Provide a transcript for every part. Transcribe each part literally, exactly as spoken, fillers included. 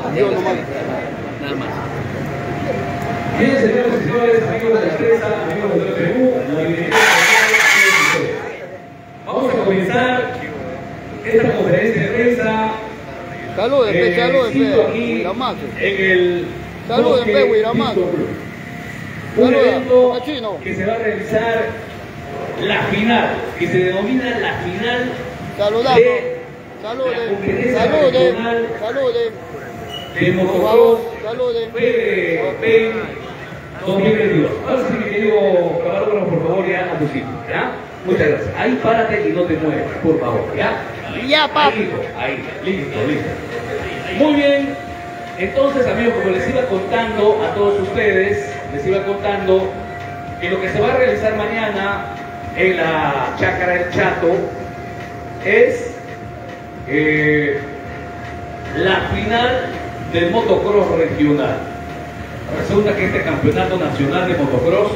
Yo nomás. Nada más. Bien, señores y señores, amigos de la prensa, amigos de Perú, la bienvenida a ustedes. Vamos a comenzar esta conferencia de prensa. Saluden, eh, pe, saluden, siendo pe, aquí Huiramazo. en el Saluden, Bosque pe, Huiramazo. Víctor Cruz. Un Saluda, evento Pachino. que se va a realizar la final, que se denomina la final Saludamos. de la Saluden, conferencia saluden, regional saluden. de Por motocross favor, saluden. P dos mil veintidós. Ahora sí, mi querido camarógrafo, por favor, ya a tu sitio, ¿ya? Muchas gracias. Ahí párate y no te muevas, por favor, ¿ya? Ya, papi. Ahí, hijo, ahí, listo, listo. Muy bien. Entonces, amigos, como les iba contando a todos ustedes, les iba contando que lo que se va a realizar mañana en la Chácara del Chato es eh, la final del motocross regional. Resulta que este campeonato nacional de motocross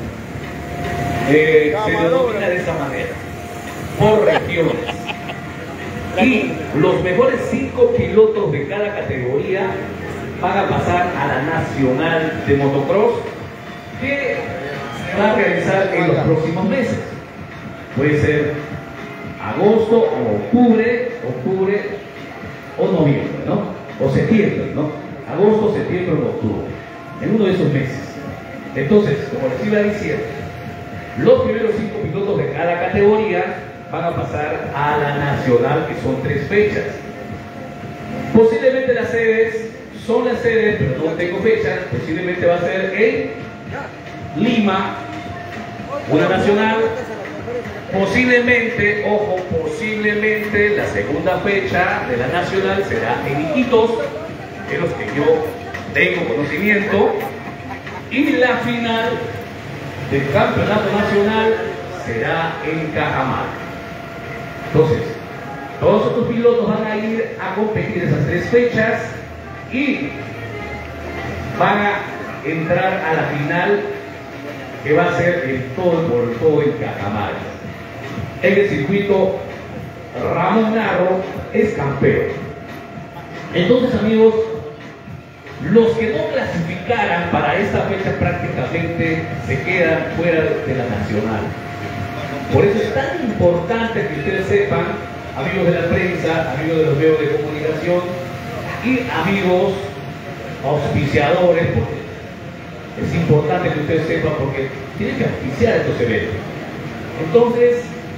eh, se denomina de esa manera, por regiones. Y los mejores cinco pilotos de cada categoría van a pasar a la nacional de motocross, que se va a realizar en los próximos meses. Puede ser agosto o octubre, octubre o noviembre, ¿no? O septiembre, ¿no? Agosto, septiembre o octubre, en uno de esos meses. Entonces, como les iba diciendo, los primeros cinco pilotos de cada categoría van a pasar a la nacional, que son tres fechas. Posiblemente las sedes son las sedes, pero no tengo fechas. Posiblemente va a ser en Lima, una nacional. Posiblemente, ojo, posiblemente la segunda fecha de la nacional será en Iquitos, de los que yo tengo conocimiento, y la final del campeonato nacional será en Cajamarca. Entonces, todos estos pilotos van a ir a competir esas tres fechas y van a entrar a la final, que va a ser el todo por todo en Cajamarca. En el circuito Ramón Narro es campeón. Entonces, amigos, los que no clasificaran para esta fecha prácticamente se quedan fuera de la nacional. Por eso es tan importante que ustedes sepan, amigos de la prensa, amigos de los medios de comunicación y amigos auspiciadores, porque es importante que ustedes sepan, porque tienen que auspiciar estos eventos. Entonces,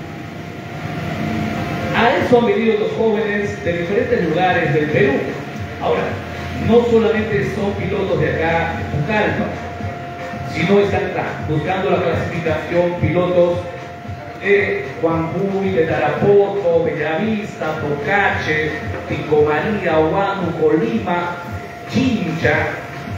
a eso han venido los jóvenes de diferentes lugares del Perú. Ahora, no solamente son pilotos de acá, de Pucallpa, sino están buscando la clasificación pilotos de Huancuy, de Tarapoto, Bellavista, Tocache, Ticomaría, Huánuco, Colima, Chincha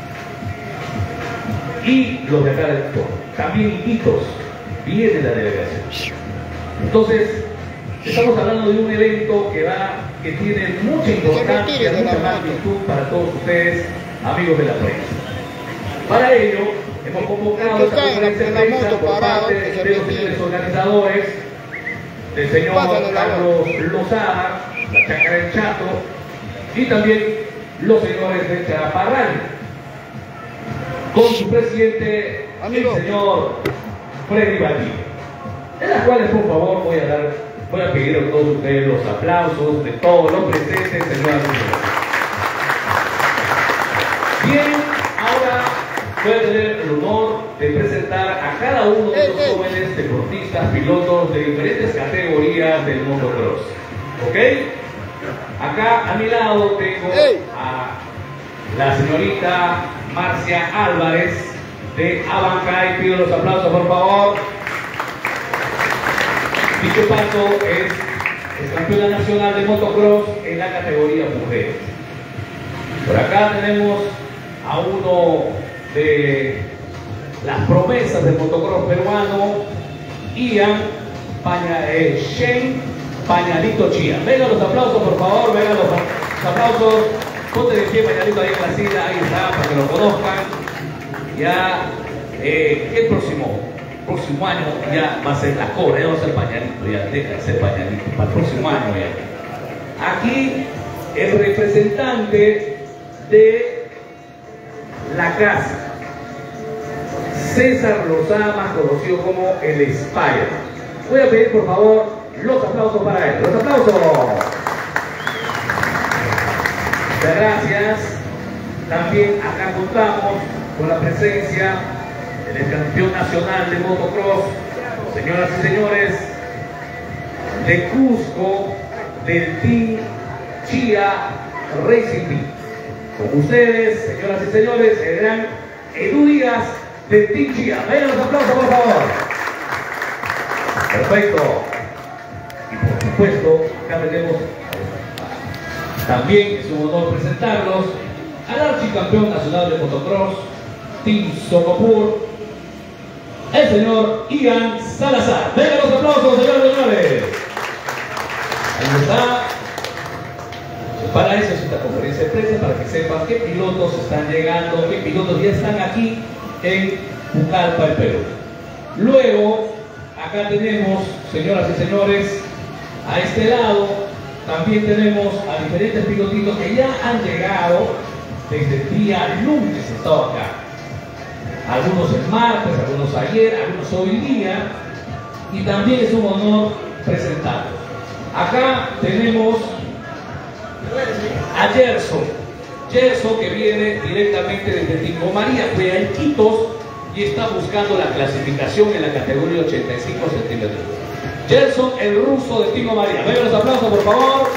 y los de acá del entorno. También Iquitos viene la delegación. Entonces, estamos hablando de un evento que va, que tiene mucha importancia, mucha magnitud para todos ustedes, amigos de la prensa. Para ello, hemos convocado esta conferencia de prensa por parte de los señores organizadores, del señor Carlos Lozada, la Chácara del Chato, y también los señores de Chaparral, con su presidente, el señor Freddy Valdivia. En las cuales, por favor, voy a dar, voy a pedir a todos ustedes los aplausos de todos los presentes, señoras y señores. Bien, ahora voy a tener el honor de presentar a cada uno de los jóvenes deportistas, pilotos de diferentes categorías del motocross. ¿Ok? Acá a mi lado tengo a la señorita Marcia Álvarez de Abancay. Pido los aplausos, por favor. Dicho Pato es, es campeona nacional de motocross en la categoría mujeres. Por acá tenemos a uno de las promesas del motocross peruano, Ian Paña, eh, Shane Pañalito Chía. Vengan los aplausos, por favor, vengan los, los aplausos. Ponte de pie, Pañalito, ahí en la silla, ahí está, para que lo conozcan. Ya, eh, el próximo, próximo año ya va a ser la cobra, ya va a ser Pañalito, ya deja de ser Pañalito, para el próximo año ya. Aquí, el representante de la casa, César Lozada, más conocido como el Spider. Voy a pedir por favor los aplausos para él. Los aplausos. Muchas gracias. También acá contamos con la presencia del campeón nacional de motocross, señoras y señores, de Cusco, del Team Chía Racing Team. Con ustedes, señoras y señores, el gran Edu Díaz del Team Chía. Vengan los aplausos, por favor. Perfecto. Y por supuesto, acá tenemos, también es un honor presentarlos al archicampeón nacional de motocross, Team Socopur, el señor Ian Salazar. Vengan los aplausos, señores y señores. Ahí está. Para eso es esta conferencia de prensa, para que sepan qué pilotos están llegando, qué pilotos ya están aquí en Pucallpa, el Perú. Luego, acá tenemos, señoras y señores, a este lado también tenemos a diferentes pilotitos que ya han llegado desde el día lunes, he estado acá. Algunos el martes, algunos ayer, algunos hoy día, y también es un honor presentarlos. Acá tenemos a Gerson, Gerson que viene directamente desde Tingo María, fue a Iquitos y está buscando la clasificación en la categoría ochenta y cinco centímetros. Gerson, el ruso de Tingo María. Vengan los aplausos, por favor.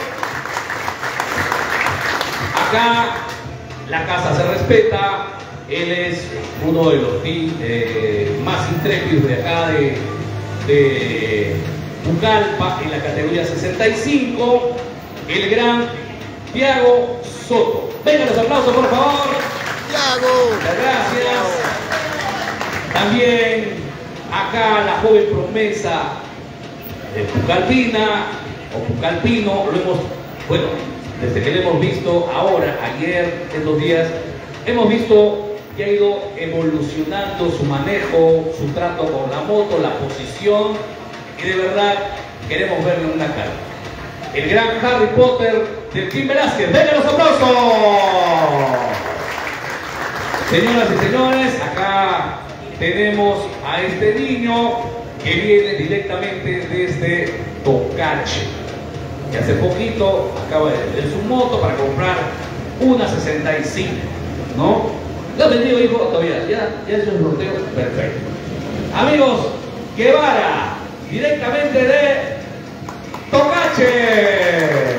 Acá la casa se respeta. Él es uno de los eh, más intrépidos de acá de, de Pucallpa en la categoría sesenta y cinco, el gran Thiago Soto. Vengan los aplausos, por favor. Thiago. Muchas gracias. También acá la joven promesa de Pucallpina o Pucallpino, lo hemos, bueno, desde que lo hemos visto ahora, ayer, estos días, hemos visto que ha ido evolucionando su manejo, su trato con la moto, la posición, y de verdad queremos verle una cara. El gran Harry Potter del Team Velázquez. ¡Vengan los aplausos! Señoras y señores, acá tenemos a este niño que viene directamente desde Tocache, que hace poquito acaba de vender su moto para comprar una sesenta y cinco, ¿no? ¿Lo has vendido, hijo? Todavía, ya, ya es un sorteo perfecto. Amigos, Guevara, directamente de Tocache.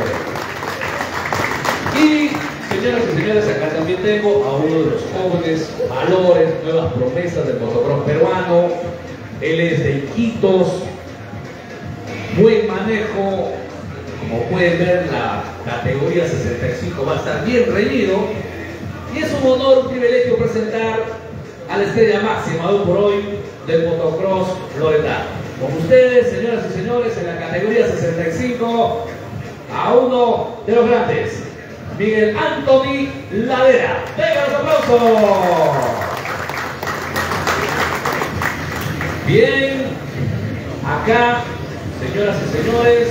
Y señoras y señores, acá también tengo a uno de los jóvenes valores, nuevas promesas del motocross peruano. Él es de Iquitos, buen manejo. Como pueden ver, la categoría sesenta y cinco va a estar bien reñido. Y es un honor, un privilegio presentar a la estrella máxima hoy por hoy del motocross loretano. Con ustedes, señoras y señores, en la categoría sesenta y cinco, a uno de los grandes, Miguel Anthony Ladera. ¡Venga los aplausos! Bien, acá, señoras y señores,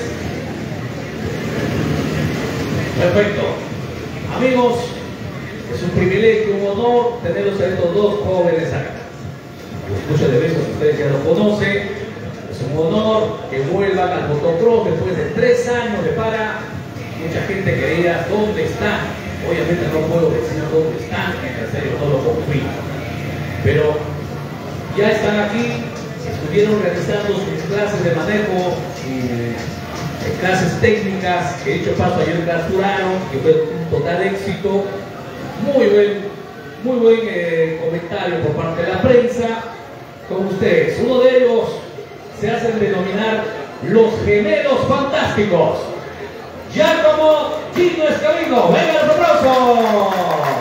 perfecto. Amigos, es un privilegio, un honor tenerlos a estos dos jóvenes acá. Muchos de besos, ustedes ya lo conocen. Es un honor que vuelvan al motocross después de tres años de para. Mucha gente quería dónde están. Obviamente no puedo decir dónde están, en serio no lo confío. Pero ya están aquí, estuvieron realizando sus clases de manejo, eh, clases técnicas, que dicho paso ayer clausuraron, que fue un total éxito. Muy buen, muy buen eh, comentario por parte de la prensa con ustedes. Uno de ellos se hacen denominar los gemelos fantásticos. Giacomo Gino Escabino. ¡Venga los aplausos!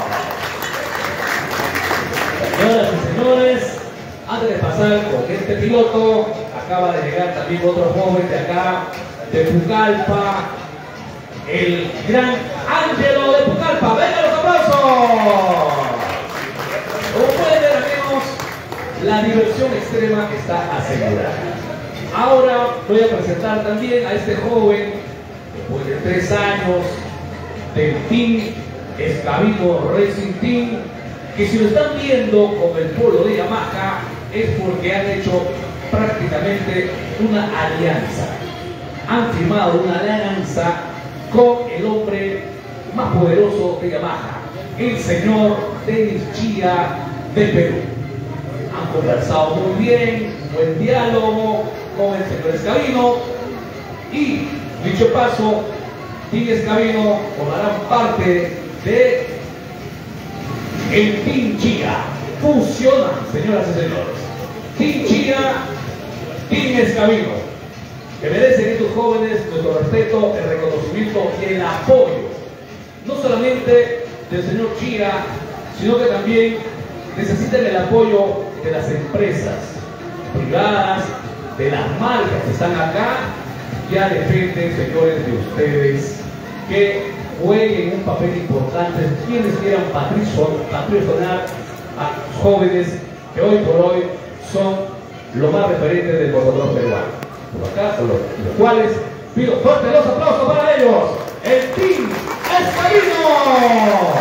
Señoras y señores, antes de pasar con este piloto, acaba de llegar también otro joven de acá, de Pucallpa, el gran Ángelo de Pucallpa. ¡Venga los aplausos! Como pueden ver, amigos, la diversión extrema está asegurada. Ahora voy a presentar también a este joven, después de tres años, del Team Escabino Racing Team, que si lo están viendo con el polo de Yamaha es porque han hecho prácticamente una alianza. Han firmado una alianza con el hombre más poderoso de Yamaha, el señor Denis Chía de Perú. Han conversado muy bien, buen diálogo con el señor Escabino y, dicho paso, Team Escabino formarán parte de el Team Chía. Fusionan, señoras y señores. Team Chía, Team Escabino, que merecen estos jóvenes nuestro respeto, el reconocimiento y el apoyo, no solamente del señor Chía, sino que también necesitan el apoyo de las empresas privadas, de las marcas que están acá. Ya depende, señores, de ustedes que jueguen un papel importante, quienes quieran patrocinar a los jóvenes que hoy por hoy son los más referentes del motocross peruano. Por acá, por los, los cuales pido fuerte los aplausos para ellos, el Team Escabino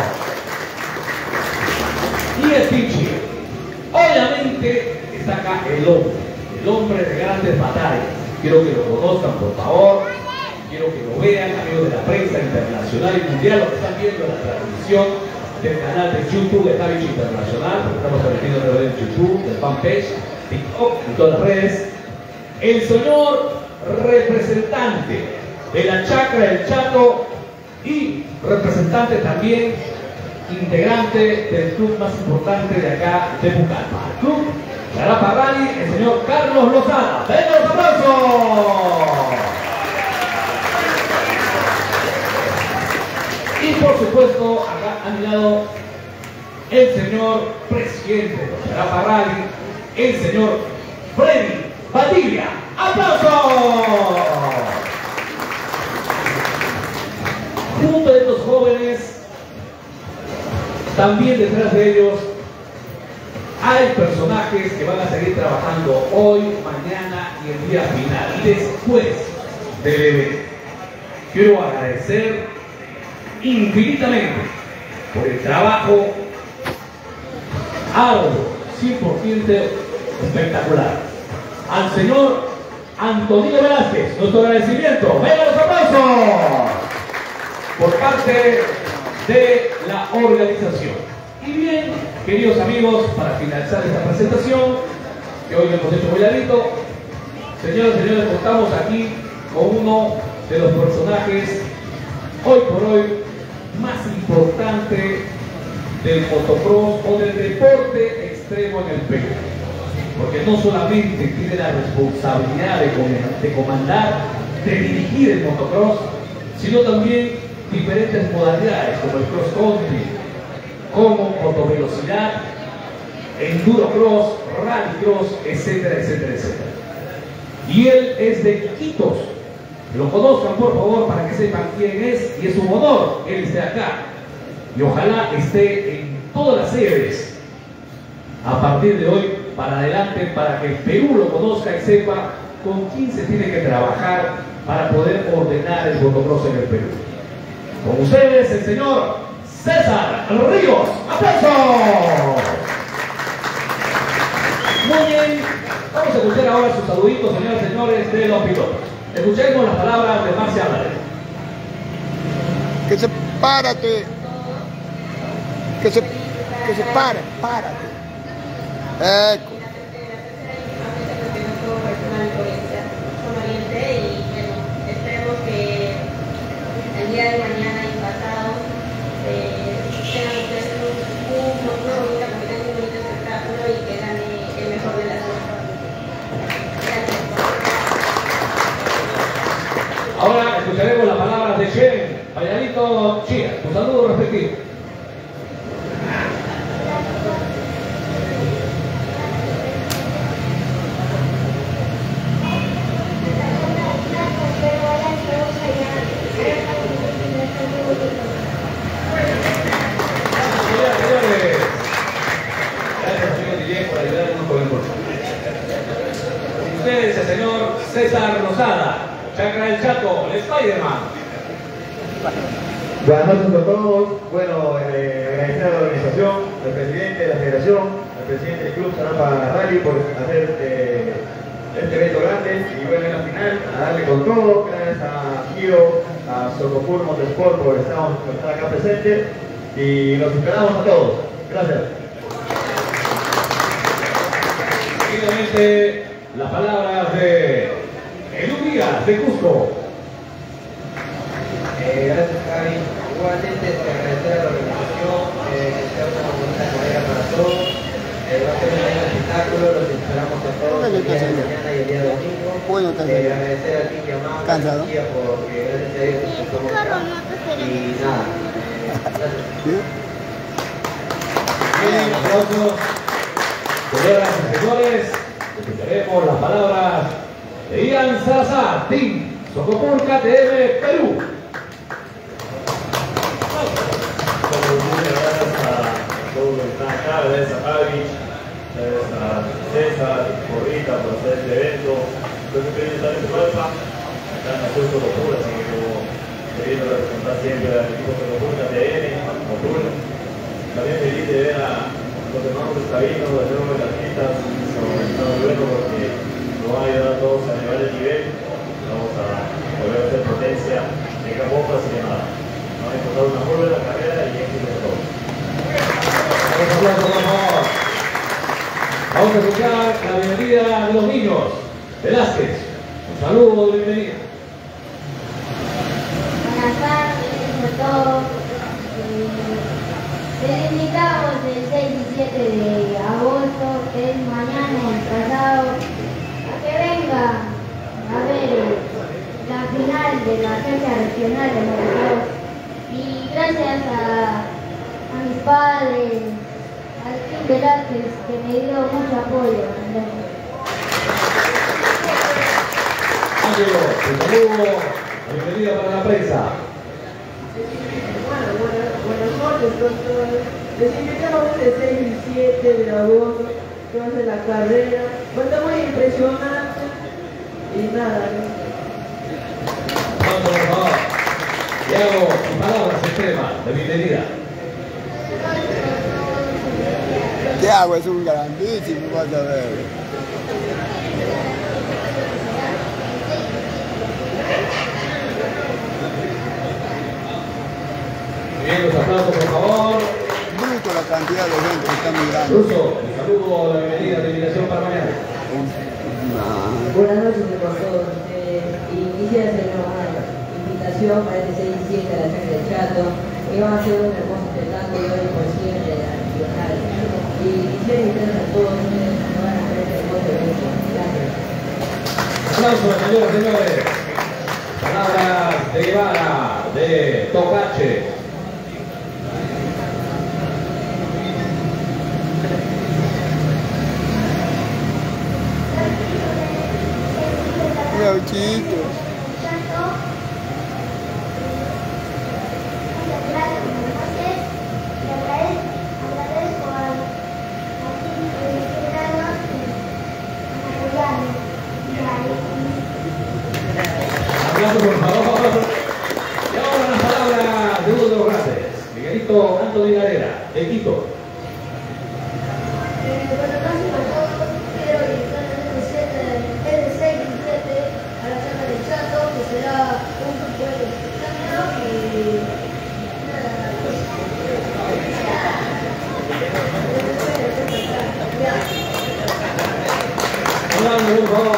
y el Team Chía. Obviamente está acá el hombre, el hombre de grandes batallas. Quiero que lo conozcan, por favor. Quiero que lo vean, amigos de la prensa internacional y mundial, lo que están viendo en la transmisión del canal de YouTube de Javi Internacional, porque estamos transmitiendo a través de YouTube, del fanpage, TikTok y todas las redes. El señor representante de la Chacra del Chato y representante también, integrante del club más importante de acá de Pucallpa, el club Charapa Rally, el señor Carlos Lozada. ¡Venga los aplausos! Y por supuesto, acá a mi lado, el señor presidente de Charapa Rally, el señor Freddy Valdivia. ¡Aplausos! Junto a estos jóvenes, también detrás de ellos, hay personajes que van a seguir trabajando hoy, mañana y el día final, después del evento. Quiero agradecer infinitamente por el trabajo arduo, cien por ciento espectacular, al señor Antonio Velázquez. Nuestro agradecimiento. ¡Venga los aplausos! Por parte de la organización. Y bien, queridos amigos, para finalizar esta presentación, que hoy hemos hecho muy larguito, señoras y señores, contamos aquí con uno de los personajes hoy por hoy más importante del motocross o del deporte extremo en el Perú. Porque no solamente tiene la responsabilidad de, de comandar, de dirigir el motocross, sino también diferentes modalidades como el cross country, como motovelocidad, enduro cross, rally cross, etcétera, etcétera, etcétera. Y él es de Iquitos. Lo conozcan, por favor, para que sepan quién es, y es un honor que él esté acá. Y ojalá esté en todas las sedes a partir de hoy para adelante, para que el Perú lo conozca y sepa con quién se tiene que trabajar para poder ordenar el motocross en el Perú. Con ustedes, el señor César Ríos. ¡Aplausos! Muy bien, vamos a escuchar ahora sus saluditos, señoras y señores de los pilotos. Escuchemos las palabras de Marcia Álvarez. Que se párate. Que se, que se pare, párate. Eco. Esperemos que el día de mañana y pasado tengan ustedes un bonito, un bonito espectáculo y que gane el mejor de las dos. Ahora escucharemos las palabras de Chen, Valladito Chía. Un saludo respectivo. Ustedes, el señor César Rosada, Chacra del Chato, el Spider-Man. Buenas noches a todos. Bueno, a Socopur Motorsport por estar, por estar acá presente y los esperamos a todos. Gracias. Seguidamente, las palabras de Edu Díaz de Cusco. Eh, gracias, Javi. Igualmente, te agradecer a la organización, eh, que sea una bonita carrera para todos. Eh, va a ser un buen espectáculo, los esperamos a todos el día de mañana y el día domingo. Bueno, eh, agradecer a ti, mi amada, cansado, porque gracias a Dios estamos acá. Y nada, gracias. Bien, aplausos. Señoras y señores, escucharemos las palabras de Ian Salazar, Team Socopur K T M Perú. Muchas gracias a todos los que están acá, gracias a Javi, gracias a César, Corrita por hacer este evento. Yo estoy feliz de estar en Europa, acá en la Nación Socopur, así que como queriendo representar siempre al equipo Socopur K T M, Socopur. También feliz de ver a los hermanos Escavinos, de nuevo en las pistas, está muy bueno porque nos va a ayudar a todos a elevar el nivel. Vamos a volver a hacer potencia en Cambopas y nada. Vamos a encontrar una muy buena carrera y éxito a todos. Un aplauso, por favor. Vamos a escuchar la bienvenida de los niños. Velázquez, un saludo de bienvenida. Buenas tardes a todos. Eh, Les invitamos el seis y siete de agosto, que es mañana y el pasado, a que vengan a ver la final de la agencia regional de Morelos. Y gracias a, a mis padres, al Team Velázquez, que me dio mucho apoyo. Ángelo, un saludo, la bienvenida para la prensa. Bueno, buenas, buenas noches con todos. Les invitamos el seis y siete de agosto, que va a ser la carrera. Va a estar muy impresionante. Y nada, ¿no? Vamos, por favor. Diego, sus palabras extremas de bienvenida. Tiago es un grandísimo, vas a ver. Bien, los aplausos, por favor. Bruto la cantidad de gente que está mirando. Ruso, un saludo, la bienvenida de invitación para mañana. Nah. Buenas noches a todos ustedes. Y quisiera hacer una invitación para este seis y siete de la Sangre del Chato, que va a ser un hermoso espectáculo hoy por siempre de la nacional. Y quisiera invitar a todos ustedes a que van a ver este hermoso evento. Gracias. Aplausos, señores, señores. Palabras de Guevara, de Tocache. Chiquito. Aplausos, por favor. Y ahora las palabras de uno de los grandes, Miguelito Antonio Galera, de Quito. Por favor.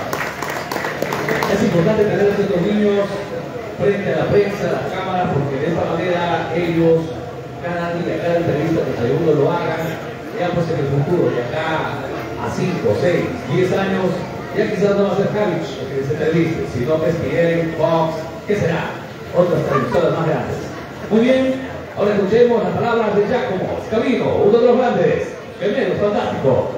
Es importante tener a estos niños frente a la prensa, a las cámaras, porque de esta manera ellos, cada día, cada entrevista que segundo lo hagan, ya pues en el futuro, de acá a cinco, seis, diez años, ya quizás no va a ser Javich el que se entreviste, sino S P N, Fox, ¿qué será? Otras televisoras más grandes. Muy bien, ahora escuchemos las palabras de Giacomo Scavino, uno de los grandes, gemelos fantástico.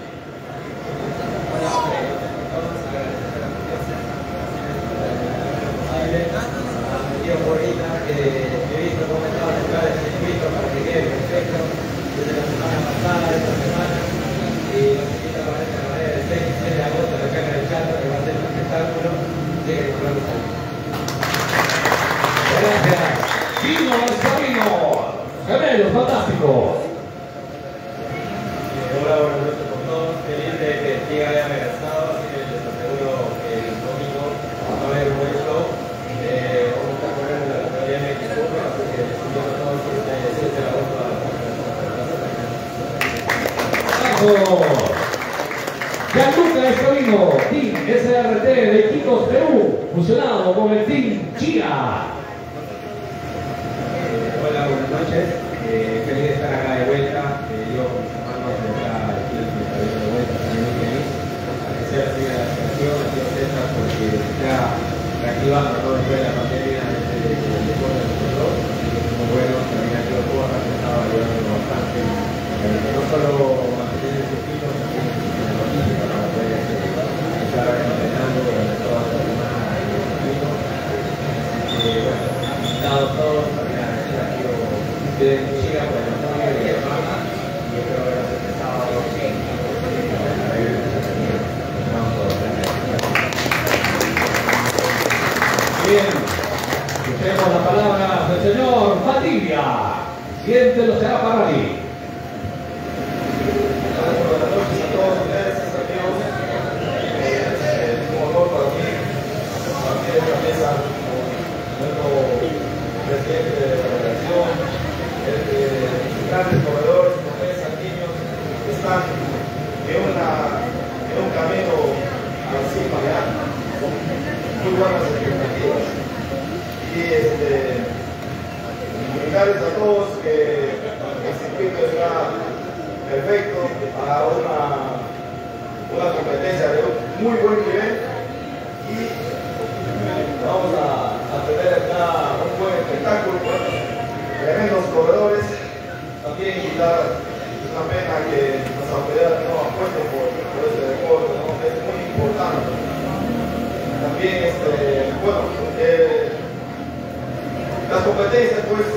Tío Corrita, que he visto cómo estaba acá el circuito para que quede perfecto desde la semana pasada, esta semana, y nos invita para esta carrera del seis y siete de agosto de acá en el Chato, que va a ser un espectáculo. Lleguen con la luz. Gracias. Gino Scavino, gemelos fantásticos. Hola, buenas noches con todos. Feliz de que el día haya regresado, así que les aseguro que el domingo va a haber un buen show. Eh, vamos a estar con aplauso. Gianluca Escalino, Team S R T de Iquitos, Perú, fusionado con el Team Chía. Hola, buenas noches. Eh, feliz de estar acá de vuelta. Eh, yo con mis hermanos de acá aquí en el país de vuelta también muy feliz. Agradecer así a la asociación, a Tío César, porque está reactivando todo después de la pandemia este, el deporte de nosotros. Muy bueno, también a Tío Porra que estaba ayudando bastante. Eh, no solo mantener el circuito, también en la logística para poder estar entrenando durante toda la semana en el circuito. Así que bueno, invitados todos, también agradecer a Tío de Chica por el apoyo y el mapa. Y yo creo que este sábado Bien, escuchemos las palabras del señor Valdivia, presidente de los Charaparrali. Buenas noches a todos ustedes, amigos. Es un honor para mí compartir esta mesa con nuestro presidente de la federación, grandes corredores, promesas, niños que están en, una, en un camino encima ya, con muy buenas expectativas. Y este, comunicarles a todos que el circuito está perfecto para una, una competencia de un muy buen nivel y vamos a, a tener acá un buen espectáculo, tremendos corredores. También invitar, es una pena que las autoridades no apuesten por, por este deporte, ¿no? Es muy importante. También, este, bueno, eh, las competencias pues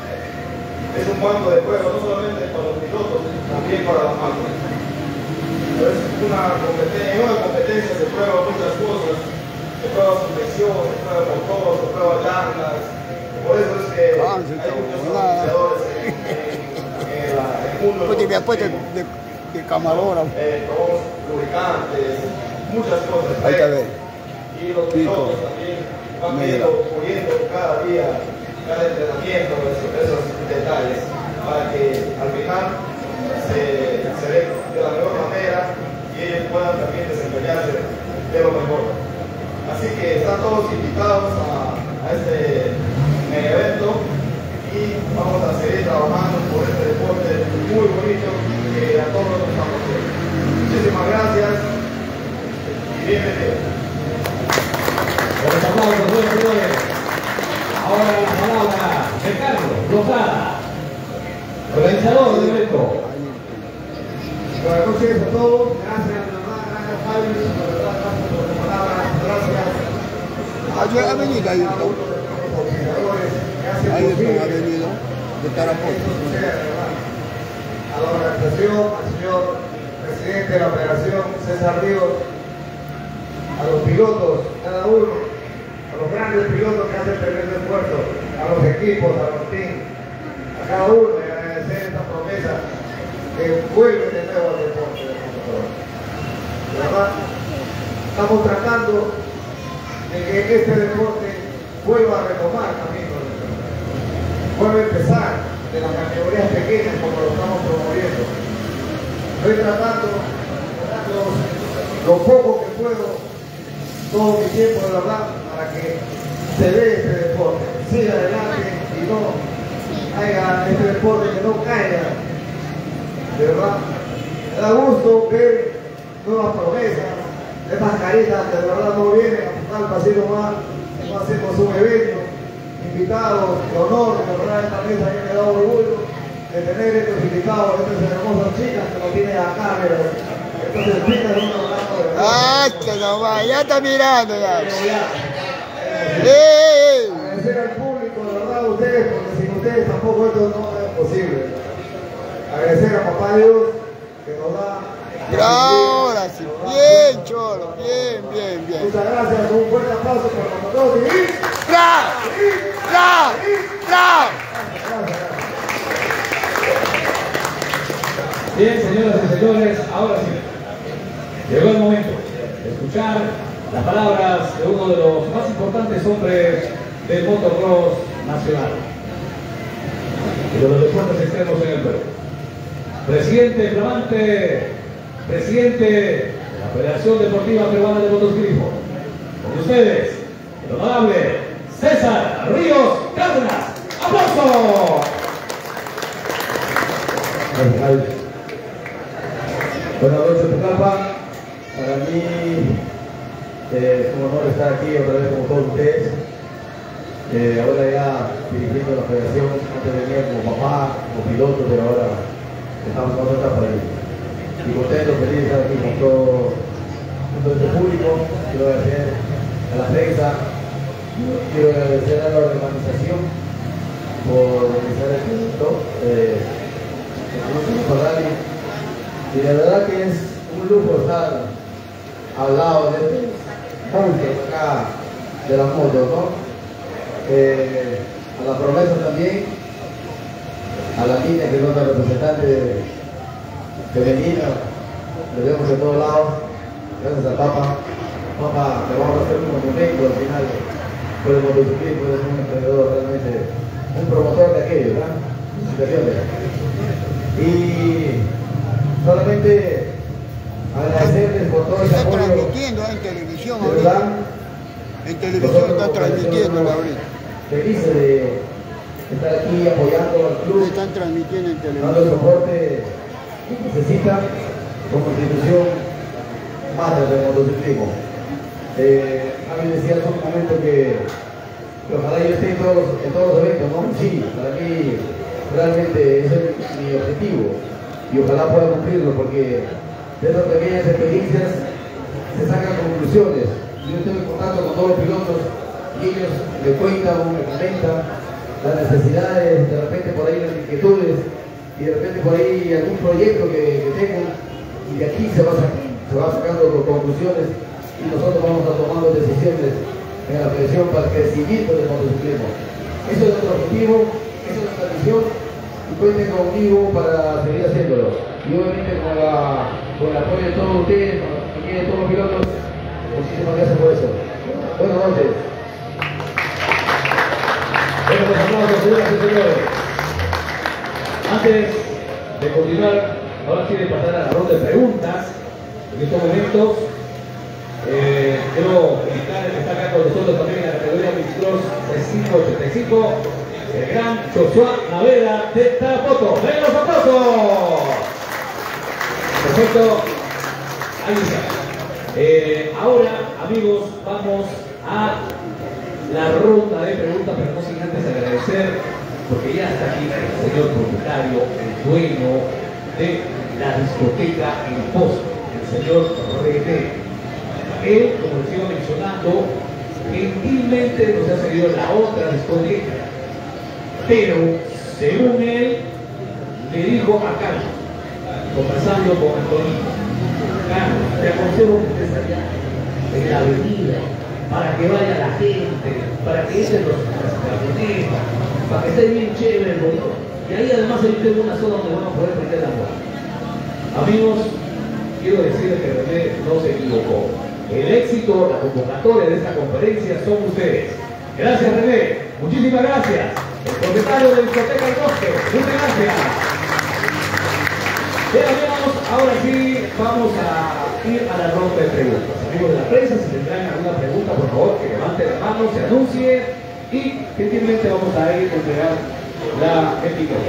es un banco de pruebas, no solamente para los pilotos, también para las máquinas. Es una competencia, en una competencia se prueban muchas cosas, se prueba suspensión, se prueba motor, se prueba llantas. Por eso es que Ah, hay sí, muchos está auspiciadores en, en, en, la, en el mundo. Pues me apuesto de, de camarógrafo. Eh, probamos lubricantes, muchas cosas. Ahí está bien. Y los pilotos también van viendo, puliendo cada día, cada entrenamiento, esos, esos detalles, para que al final se, se dé de la mejor manera y ellos puedan también desempeñarse de lo mejor. Así que están todos invitados a, a este mega evento y vamos a seguir trabajando por este deporte muy bonito que a todos nos apasiona. Muchísimas gracias y bienvenidos. Con los aplausos, buenos señores. Ahora la palabra de Carlos Lozada, organizador del evento. Buenas noches a todos. Gracias, de verdad, gracias Fabio, de verdad, gracias por las palabras, gracias. Ayer ha venido ahí, Gracias ahí por ha venido de Tarapoto. a la organización, al señor presidente de la federación, César Ríos, a los pilotos, cada uno, a los grandes pilotos que hacen tremendo esfuerzo, a los equipos, a los teams, a cada uno, y agradecer esta promesa que vuelve de nuevo al deporte de nosotros. De verdad, estamos tratando de que este deporte vuelva a retomar camino, vuelva a empezar de las categorías pequeñas como lo estamos promoviendo. Estoy tratando, tratando lo poco que puedo, todo mi tiempo de verdad, para que se dé este deporte, siga adelante y no haya este deporte que no caiga. De verdad, me da gusto ver nuevas promesas, estas caritas que de verdad no vienen a buscar el paseo más, no hacemos un evento, invitados de honor, de verdad esta mesa me da orgullo de tener estos invitados, estas hermosas chicas que nos tienen acá, pero estas chicas no nos hablando de verdad. Ah, que no va, ya está mirando ya. Eh, ¡Eh! Agradecer al público, de verdad, a ustedes, porque sin ustedes tampoco esto no es posible. Agradecer a Papá Dios que nos da. Ahora sí, bien cholo, bien, bien, bien. Muchas gracias, un fuerte aplauso para nosotros. ¡Bravo! ¡Bravo! ¡Bravo! Bien, señoras y señores, ahora sí, llegó el momento de escuchar las palabras de uno de los más importantes hombres del motocross nacional y de los deportes extremos en el Perú. Presidente flamante presidente de la Federación Deportiva Peruana de Motociclismo. Con ustedes, el honorable César Ríos Cárdenas. ¡Aplauso! Buenas noches, Pucallpa. Para mí eh, es un honor estar aquí otra vez con todos ustedes. Eh, ahora ya dirigiendo la federación, antes venía como papá, como piloto, pero ahora estamos en otra etapa ahí. Y contento, feliz de estar aquí con todo, con todo este público. Quiero agradecer a la prensa, quiero agradecer a la organización por organizar este evento, eh, el Rally. Y la verdad que es un lujo estar al lado de este monstruo acá de la moto, ¿no? Eh, a la promesa también, a la niña que es otra representante femenina, le vemos de todos lados, gracias a Papa. Papa, le vamos a hacer un monumento al final por el motociclismo, es un emprendedor realmente, un promotor de aquello, ¿verdad? Y solamente agradecerles por todo ese Está apoyo. transmitiendo en televisión De ahorita. verdad, En televisión está transmitiendo ahorita. felices de estar aquí apoyando al club, Están transmitiendo en dando el televisión. soporte que necesita como institución madre del motociclismo. Eh, a mí decía hace un momento que, que ojalá yo esté en todos, los, en todos los eventos, ¿no? Sí, para mí realmente ese es mi objetivo y ojalá pueda cumplirlo, porque de esas pequeñas experiencias se sacan conclusiones. Yo estoy en contacto con todos los pilotos y ellos me cuentan o me comentan las necesidades, de repente por ahí las inquietudes y de repente por ahí algún proyecto que, que tengo y de aquí se va, se va sacando conclusiones y nosotros vamos a tomando decisiones en la federación para el crecimiento del motociclismo. Eso es nuestro objetivo, esa es nuestra misión y cuenten conmigo para seguir haciéndolo. Y obviamente con, la, con el apoyo de todos ustedes, con la compañía de todos los pilotos, muchísimas gracias por eso. Buenas noches. Bueno, pues aplausos, señoras y señores. Antes de continuar, ahora sí de pasar a la ronda de preguntas, en estos momentos, eh, quiero invitar que está acá con nosotros también en la categoría Mixcross sesenta y cinco ochenta y cinco, el gran Joshua Naveda de Tarapoto. ¡Vengan los aplausos! Perfecto. Ahí está. Eh, ahora, amigos, vamos a la ronda de preguntas, pero no sin antes agradecer, porque ya está aquí el señor propietario, el dueño de la discoteca El Pozo, el señor René. Él, como les iba mencionando, gentilmente nos ha cedido la otra discoteca, pero según él, le dijo a Carlos, conversando con Antonio, Carlos, te aconsejo que estés allá, en la avenida, para que vaya la gente, para que estén los camionetas, para que esté bien chévere el bonito. Y ahí además ahí tengo una zona donde vamos a poder meter la moto. Amigos, quiero decirles que René no se equivocó. El éxito, la convocatoria de esta conferencia son ustedes. Gracias, René. Muchísimas gracias. El propietario de Discoteca El Bosque. Muchas gracias. Bien, amigos, ahora sí vamos a ir a la ronda de preguntas. Amigos de la prensa, si tendrán alguna pregunta, por favor, que levanten la mano, se anuncie y gentilmente vamos a ir a entregar la etiqueta.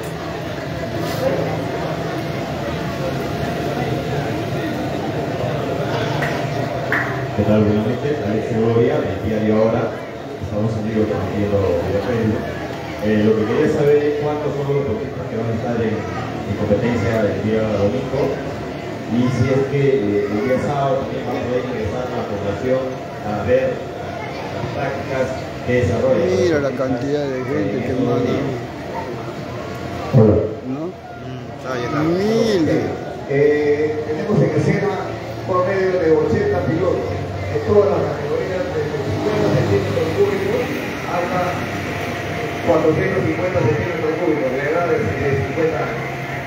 ¿Qué tal? Buenas noches, Alex Gloria, del diario Ahora. Estamos en vivo transmitiendo videojuegos. Eh, lo que quería saber es cuántos son los deportistas que van a estar en, en competencia el día domingo y si es que eh, el día sábado también va a poder ingresar a la población a ver las prácticas que desarrollan. Mira la cantidad de gente que manda. Hola. ¿No? Miles. Eh, tenemos en escena por medio de ochenta pilotos en todas las categorías, desde cincuenta centímetros cúbicos hasta cuatrocientos cincuenta centímetros cúbicos, de edades de cincuenta años.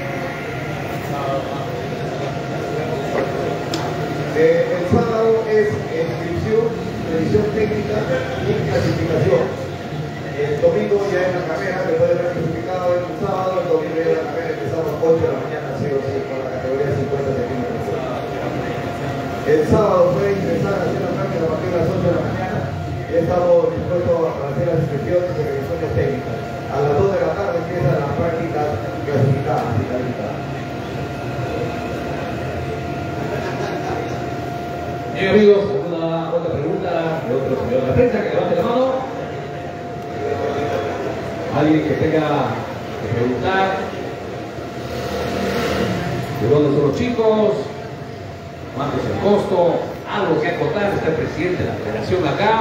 Eh, el sábado es inscripción, revisión técnica y clasificación. El domingo ya es la carrera, después de haber clasificado el sábado, el domingo ya es la carrera, empezamos a las ocho de la mañana, sí o sí, con la categoría cincuenta centímetros. Bien, amigos, una otra pregunta de otro señor de la prensa que levante la mano. Alguien que tenga que preguntar de dónde son los chicos, cuánto es el costo, algo que acotar. Está el presidente de la federación acá.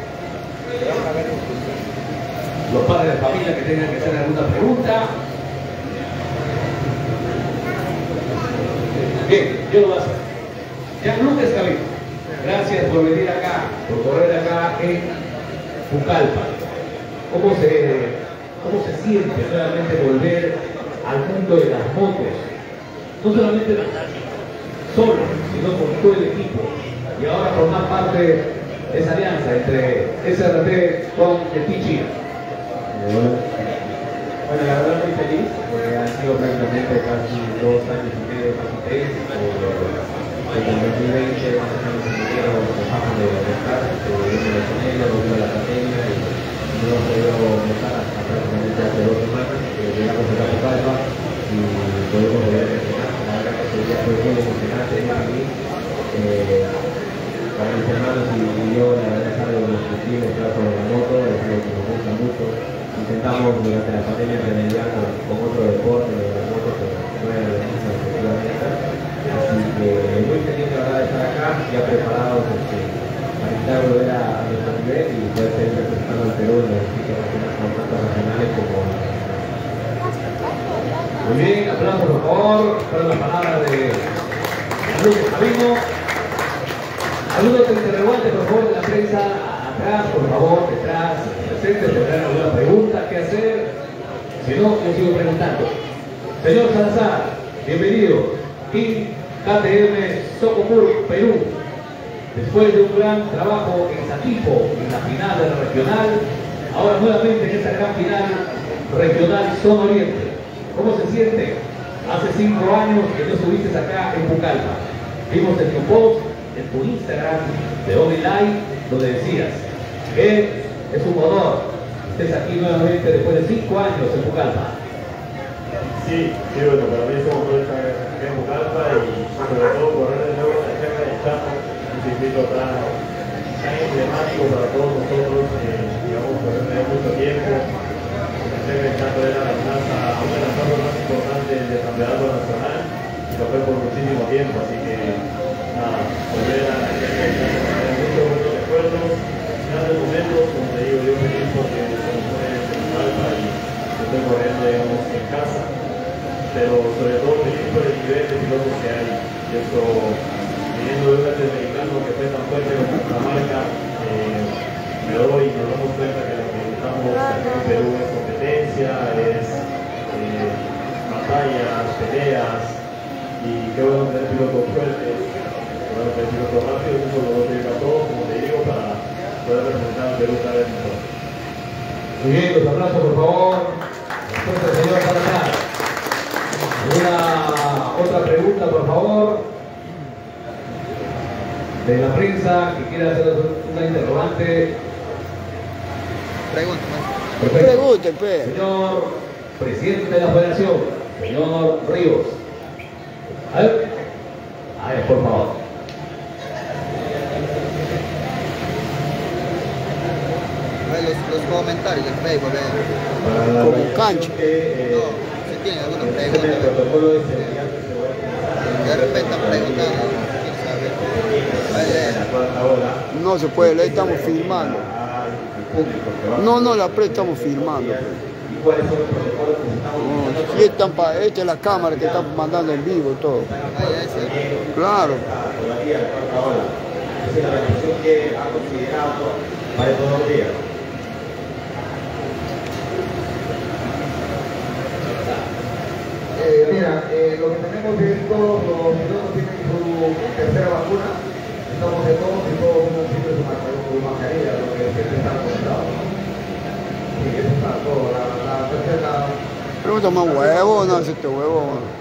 Los padres de familia que tengan que hacer alguna pregunta. Bien, yo lo voy a hacer. Gianluca Escabito, gracias por venir acá, por correr acá en Pucallpa. ¿Cómo se, cómo se siente realmente volver al mundo de las motos? No solamente solo, sino con todo el equipo. Y ahora formar parte de esa alianza entre S R T con el Team China. Bueno, bueno, la verdad muy feliz, porque han sido prácticamente casi dos años y medio, casi tres. Desde el dos mil veinte más o menos en enero dejamos de estar, yo me lesioné, volví a la pandemia y no hemos podido estar hasta prácticamente hace dos semanas que llegamos a Pucallpa y pudimos volver a entrenar. La verdad que ese día fue muy emocionante para mí. Eh, para mis hermanos y yo, la verdad es algo que nos el trato de la moto, es algo que nos gusta mucho. Intentamos durante la pandemia remediar con, con otro deporte, de la moto, pero no era lo mismo efectivamente. Así que muy feliz de verdad de estar acá, ya preparados este, para intentar volver a, a nuestro nivel y poder seguir representando al Perú en los distintos campeonatos nacionales como. Muy bien, aplausos por favor, para la palabra de Gianluca Escabito. Algunos interrogantes, por favor, de la prensa, atrás, por favor, detrás, presentes, tendrán alguna pregunta que hacer. Si no, yo sigo preguntando. Señor Salazar, bienvenido. Team K T M Socopur, Perú. Después de un gran trabajo en Saquipo, en la final de la regional, ahora nuevamente en esa gran final regional Zona Oriente. ¿Cómo se siente? Hace cinco años que no estuviste acá en Pucallpa. Vimos en tu post, en tu Instagram de OnLive, donde decías que es un honor estés aquí nuevamente después de cinco años en Pucallpa. Sí, sí, bueno, para mí es un honor estar aquí en Pucallpa y sobre todo correr de nuevo en la charla de Chapo, un circuito tan, tan emblemático para todos nosotros que digamos correr de mucho tiempo. La charla de Chapo era la plaza, una de las plazas más importantes del campeonato nacional y lo fue por muchísimo tiempo, así que nada, volver a la charla de Chapo, tener muchos buenos recuerdos, grandes momentos, como te digo, yo feliz porque se nos pone en Pucallpa y estoy corriendo, digamos, en casa. Pero sobre todo feliz por el nivel de pilotos que hay. Y eso, viniendo de un latinoamericano que fue tan fuerte como Cajamarca, eh, me doy y nos damos cuenta que lo que necesitamos aquí en Perú es competencia, es eh, batallas, peleas, y qué bueno tener pilotos fuertes, qué bueno tener pilotos rápidos, eso lo doy a todos, como te digo, para poder representar a Perú cada vez mejor. Muy bien, los aplausos por favor. Después el señor Salazar. Una otra pregunta, por favor, de la prensa que quiera hacer una interrogante. Pregunta. Pregunte, pues. Señor presidente de la federación, señor Ríos. A ver, a ver, por favor. Los, los comentarios del Facebook, Para la como cancha. Que, eh, No. ¿Tiene alguna en el pregunta? protocolo de seguridad que se va a utilizar De repente han preguntado, quién sabe. en la cuarta ola, No se puede, le estamos filmando. público que va a- No, no, la pre estamos filmando. ¿Y cuáles son los protocolos que se están utilizando? No, si están pa- esta es la cámara que están mandando en vivo y todo. Claro. Todavía la cuarta ola. Esa es la restricción que ha considerado para estos dos días. Eh, mira, eh, lo que tenemos es todos los pilotos tienen su tercera vacuna, estamos de todos y todos hemos sido su su mascarilla, lo que siempre está acostumbrado. Y eso está todo, la, la tercera. Pregunta más huevo, no es este huevo.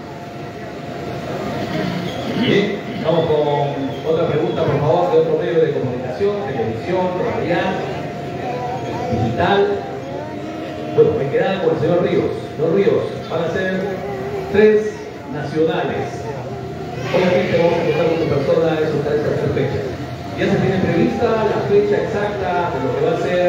Bien, vamos con otra pregunta, por favor, de otro medio de comunicación, televisión, radial, digital. Bueno, me quedaba con el señor Ríos. Señor Ríos, van a ser tres nacionales. Obviamente vamos a contar con tu persona esos tres fechas. Ya se tiene prevista la fecha exacta de lo que va a ser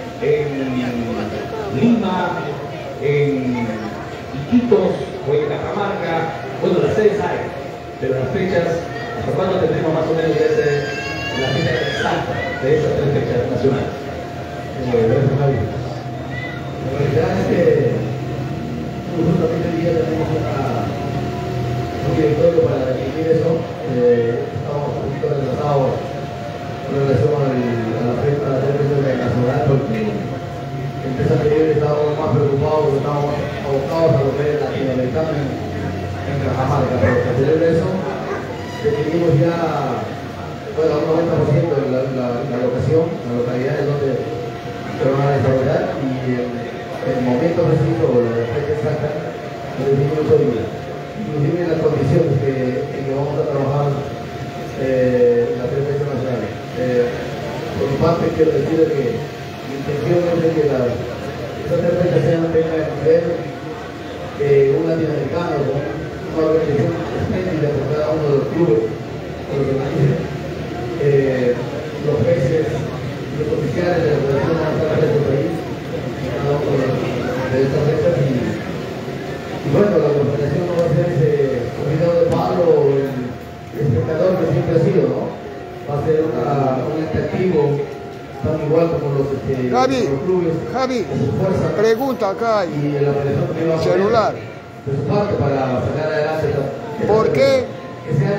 en Lima, en Iquitos o en Cajamarca. Bueno, las sedes hay, pero las fechas, ¿hasta cuándo tendremos más o menos ese, la fecha exacta de esas tres fechas nacionales? Eh, gracias, Javi. La realidad es que justamente hoy día tenemos una, un directorio para definir eso. Eh, estamos un poquito retrasados en relación al, a la fecha de la fecha nacional, porque en vez anterior estábamos más preocupados, estábamos abocados a lo que es latinoamericano en, en Cajamarca, pero posterior a eso definimos ya, bueno, un noventa por ciento de la, la, la locación, la localidad en donde se van a desarrollar, y el, el momento preciso, la fecha exacta, lo definimos hoy día. Inclusive las condiciones que, en que vamos a trabajar eh, las tres fechas nacionales. Eh, por mi parte quiero decir que mi intención es de que las esas tres fechas sean tengan el nivel de un latinoamericano con una organización espléndida por cada uno de los clubes que los organicen. Eh, los jueces, los oficiales de la Federación van a estar en el país, cada uno de estas fechas, y, y bueno, la organización no va a ser ese convidado de palo o el espectador que siempre ha sido, ¿no? Va a ser una, un atractivo tan igual como los, este, Javi, los clubes. Javi, Fuerza, pregunta acá, y la federación que va a celular. de su parte para sacar adelante esta, ¿Por qué? Que sean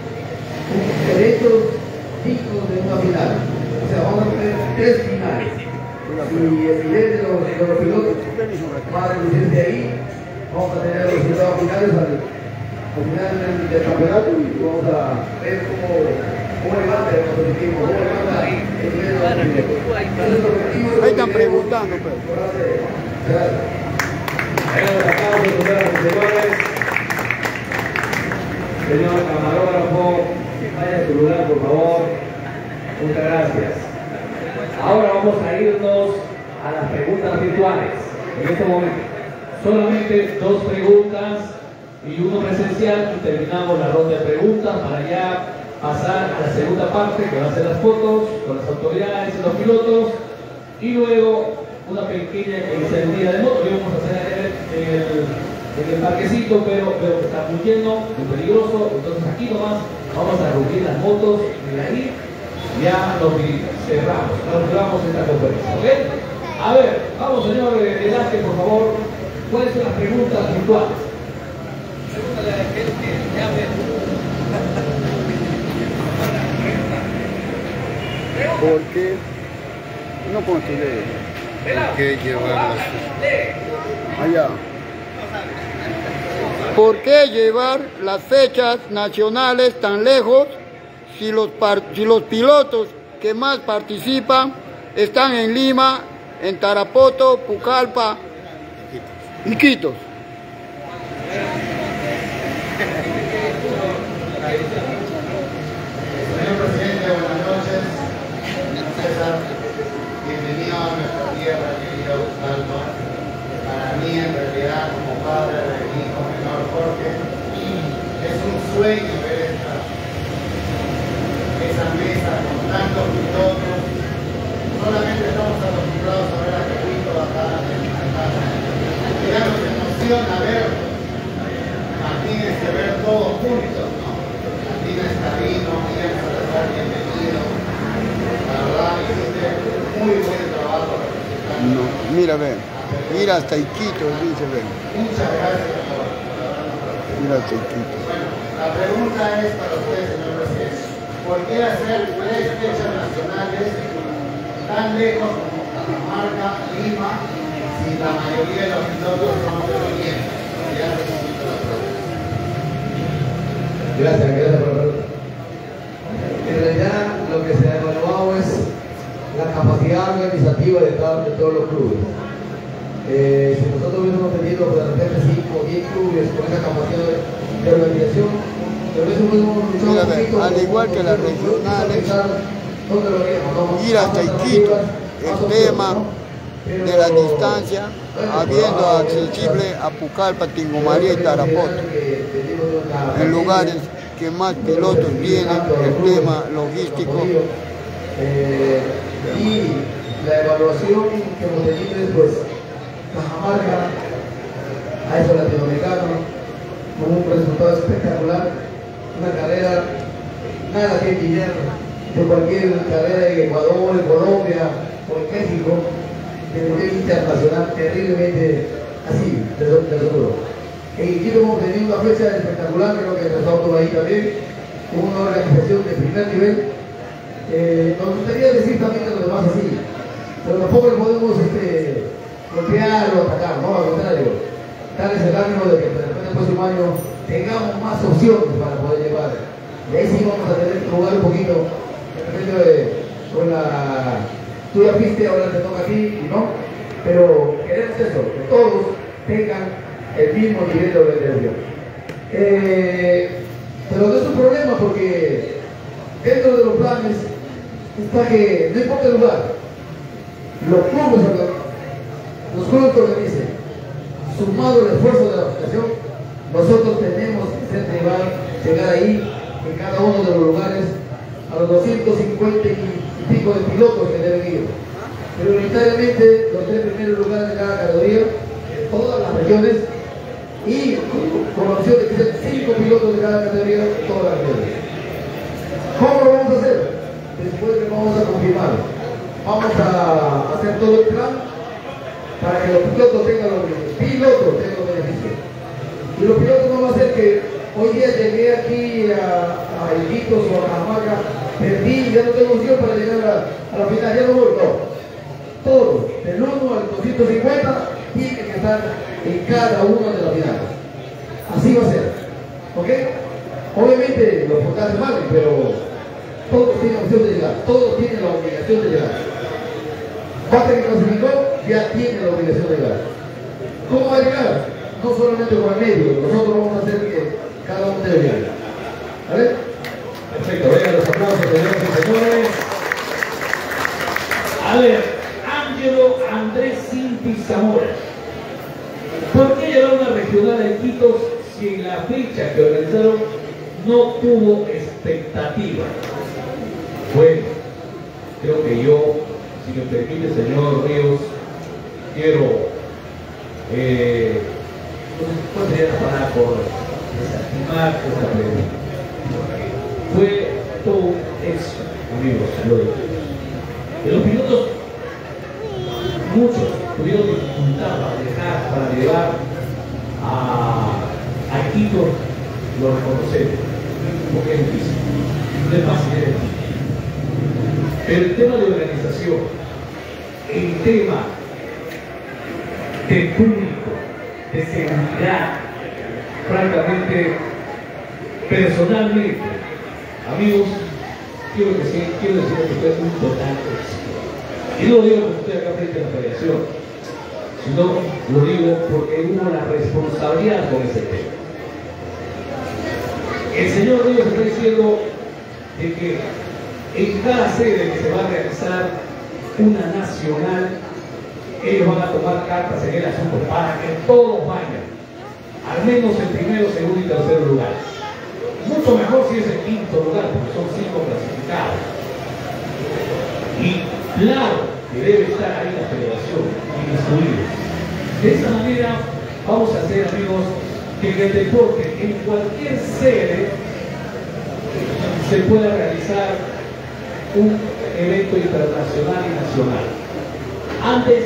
derechos dignos de una final. O sea, vamos a tener tres finales. Y el nivel de los, de los pilotos va a reducirse de ahí. Vamos a tener los resultados finales al, al final del, del campeonato, y vamos a ver cómo, cómo levanta el competitivo, cómo levanta el nivel de los pilotos. Ahí están preguntando, pero. Gracias. Señor camarógrafo, vaya a su lugar, por favor. Muchas gracias. Ahora vamos a irnos a las preguntas virtuales. En este momento, solamente dos preguntas y uno presencial, y terminamos la ronda de preguntas para ya pasar a la segunda parte, que va a ser las fotos con las autoridades y los pilotos, y luego una pequeña encendida de moto que vamos a hacer en el, en el parquecito, pero, pero está muy lleno, muy peligroso. Entonces aquí nomás vamos a reunir las motos y ahí ya nos cerramos, nos cerramos esta conferencia, ¿ok? A ver, vamos señor Velázquez, por favor, ¿cuáles son las preguntas virtuales? Pregúntale a aquel que ya ve. ¿Por qué no construye? ¿Por qué llevar las allá? ¿Por qué llevar las fechas nacionales tan lejos si los, si los pilotos que más participan están en Lima, en Tarapoto, Pucallpa, Iquitos? Señor presidente, buenas noches. César, bienvenido a nuestra tierra, querido Gustavo. Para mí, en realidad, como padre de mi hijo menor Jorge, es un sueño ver esta, esa mesa con tantos pilotos. Solamente estamos acostumbrados a ver a Carlito bajar en la casa. Ya nos emociona ver, imagínense ver todos juntos, ¿no? Martínez Carrino, Miguel Salazar, bienvenido. La verdad, hiciste muy buen trabajo. No, mira, ven. Mira hasta Iquitos, dice, ven. Muchas gracias por Mira hasta Iquitos. Bueno, la pregunta es para usted, señor presidente. ¿Por qué hacer tres fechas nacionales tan lejos como Cajamarca, Lima, si la mayoría de los pilotos son provenientes? Ya necesito la pregunta. Gracias, gracias por la pregunta. En realidad, lo que se ha evaluado es la capacidad organizativa de, cada, de todos los clubes. Eh, si nosotros hubiésemos tenido de repente cinco o diez clubes con esa capacidad de, de organización, pero eso hubiésemos luchado un poquito, al igual que las regionales, ¿dónde lo haríamos? ¿No? ir hasta Iquitos, el tema de la distancia, habiendo accesible a Pucallpa, Tingo María y Tarapoto, en lugares que más pilotos tienen, el tema logístico. Eh, y la evaluación que hemos tenido es pues Cajamarca, a eso latinoamericano, con un resultado espectacular, una carrera nada que envidiar de cualquier carrera en Ecuador, en Colombia o en México, de nivel internacional, terriblemente así, de seguro. En Quito hemos tenido una fecha espectacular, creo que empezó por ahí también, con una organización de primer nivel. Eh, nos gustaría decir también a los demás así, pero tampoco le podemos este, golpear o atacar, no, al contrario, darles el ánimo de que de repente el próximo año tengamos más opciones para poder llevar. Y ahí sí vamos a tener que jugar un poquito, de repente eh, con la... Tú ya viste, ahora te toca a ti, ¿no? Pero queremos eso, que todos tengan el mismo nivel de organización. Eh, pero no es un problema porque dentro de los planes está que no importa el lugar, los clubes, los clubes que organicen, sumado el esfuerzo de la asociación, nosotros tenemos que ser llegar, llegar ahí en cada uno de los lugares a los doscientos cincuenta y pico de pilotos que deben ir. Prioritariamente los tres primeros lugares de cada categoría, en todas las regiones, y con la opción de que sean cinco pilotos de cada categoría en todas las regiones. ¿Cómo lo vamos a hacer? Después le vamos a confirmar. Vamos a hacer todo el plan para que los pilotos tengan los beneficios. Pilotos tengan los beneficios. Y los pilotos no va a ser que hoy día llegué aquí a, a Iquitos o a Cajamarca, perdí, ya no tengo opción para llegar a, a la final, ya no voy, no. Todos, del uno al doscientos cincuenta, tienen que estar en cada una de las finales. Así va a ser. ¿Ok? Obviamente los puntajes valen, pero todos tienen opción de llegar, todos tienen la obligación de llegar. Basta que clasificó, ya tiene la obligación de llegar. ¿Cómo va a llegar? No solamente con el medio, nosotros vamos a hacer que cada uno debe llegar. ¿Vale? Perfecto, vengan los aplausos, señores y señores. A ver, Ángelo Andrés Cinti Zamora. ¿Por qué llevar una regional a Iquitos si en la fecha que organizaron no tuvo expectativa? Bueno, creo que yo, si me permite, señor Ríos, quiero, eh, ¿cuál sería la palabra por desestimar esta pregunta? Fue todo un éxito, amigos, lo digo. De los pilotos, muchos tuvieron dificultad para dejar, para llevar a, a Quito, lo reconocemos, porque es difícil, no es fácil, es difícil. Pero el tema de organización, el tema de público, de seguridad, francamente, personalmente, amigos, quiero, decir, quiero decirles que fue un total éxito. Y no lo digo porque estoy acá frente a la federación, sino lo digo porque hubo una responsabilidad con ese tema. El señor Ríos está diciendo de que en cada sede que se va a realizar una nacional, ellos van a tomar cartas en el asunto para que todos vayan, al menos en primero, segundo y tercer lugar. Mucho mejor si es el quinto lugar, porque son cinco clasificados. Y claro que debe estar ahí la federación, incluidos. De esa manera vamos a hacer, amigos, que en el deporte, en cualquier sede, se pueda realizar un evento internacional y nacional. Antes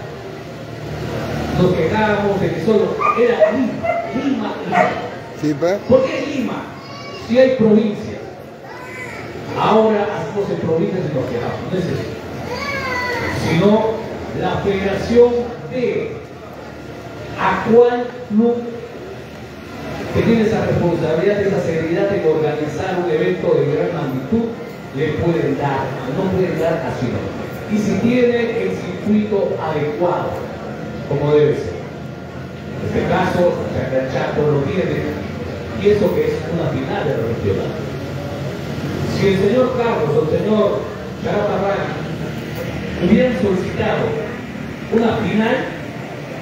nos quejábamos de que solo era Lima, Lima, Lima. Sí, pues. ¿Por qué Lima? Si hay provincias. Ahora hacemos en provincias y nos quejamos. No es eso. Sino la federación ve a cuál club que tiene esa responsabilidad, esa seriedad de organizar un evento de gran magnitud, le pueden dar, no pueden dar así. Y si tiene el circuito adecuado, como debe ser. En este caso, Chacachaco lo tiene, y eso que es una final de la regional. Si el señor Carlos o el señor Charaparrán hubieran solicitado una final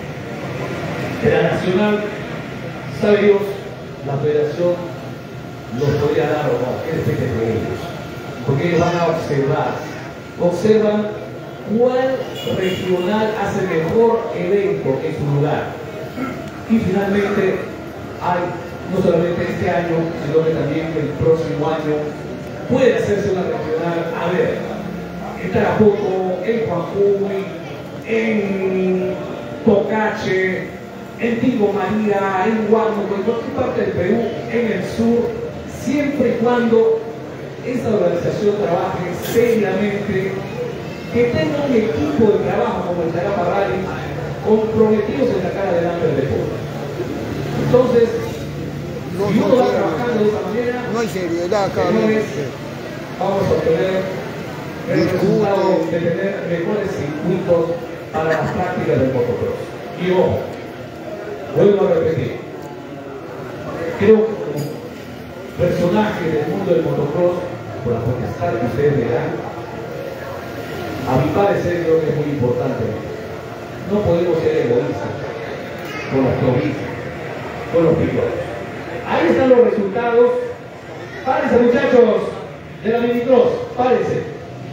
de la nacional, sabe Dios, la federación los podría dar o no, ¿qué depende de ellos? Porque ellos van a observar, observan cuál regional hace mejor evento en su lugar. Y finalmente hay, no solamente este año, sino que también el próximo año puede hacerse una regional, a ver, en Tarapoto, en Jujuy, en Tocache, en Tingo María, en Huánuco, en cualquier parte del Perú, en el sur, siempre y cuando esta organización trabaje seriamente, que tenga un equipo de trabajo como el Tarapa Rally, comprometidos en sacar adelante el deporte. Entonces, No, si no, uno va no, trabajando de esa manera, no hay seriedad acá. señores, vamos a obtener el Discute. resultado de tener mejores circuitos para las prácticas del motocross. Y ojo, vuelvo a repetir, creo que como personaje del mundo del motocross, por la potestad que ustedes me dan, a mi parecer creo que es muy importante. No podemos ser egoístas con las provincias, con los pilotos. Ahí están los resultados. Párense, muchachos de la minicross, párense.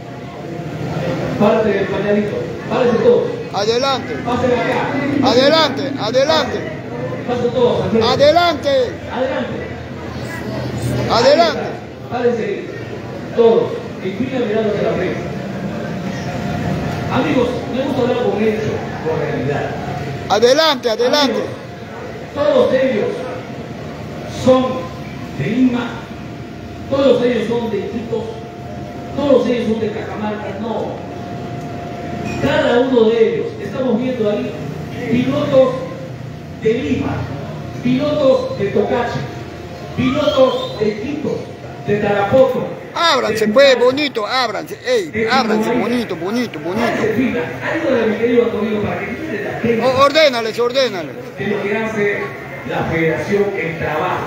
Párense del pañalito, párense todos. Adelante, Pasen acá. adelante, adelante, Pasen todos, al frente. adelante, Adelante. adelante. Párense ahí, todos. Inclina mirando hacia la prensa. Amigos, me gusta hablar con hechos, con realidad. Adelante, adelante. Amigos, todos ellos son de Lima, todos ellos son de Iquitos, todos ellos son de Cajamarca, no. Cada uno de ellos, estamos viendo ahí pilotos de Lima, pilotos de Tocache, pilotos de Iquitos, de Tarapoto. Ábranse, pues, bonito, ábranse, ey, ábranse, bonito, bonito, bonito. Ayúdale, mi querido Antonio, para que mire la gente O- ordénales, ordénales. de lo que hace la Federación en trabajo.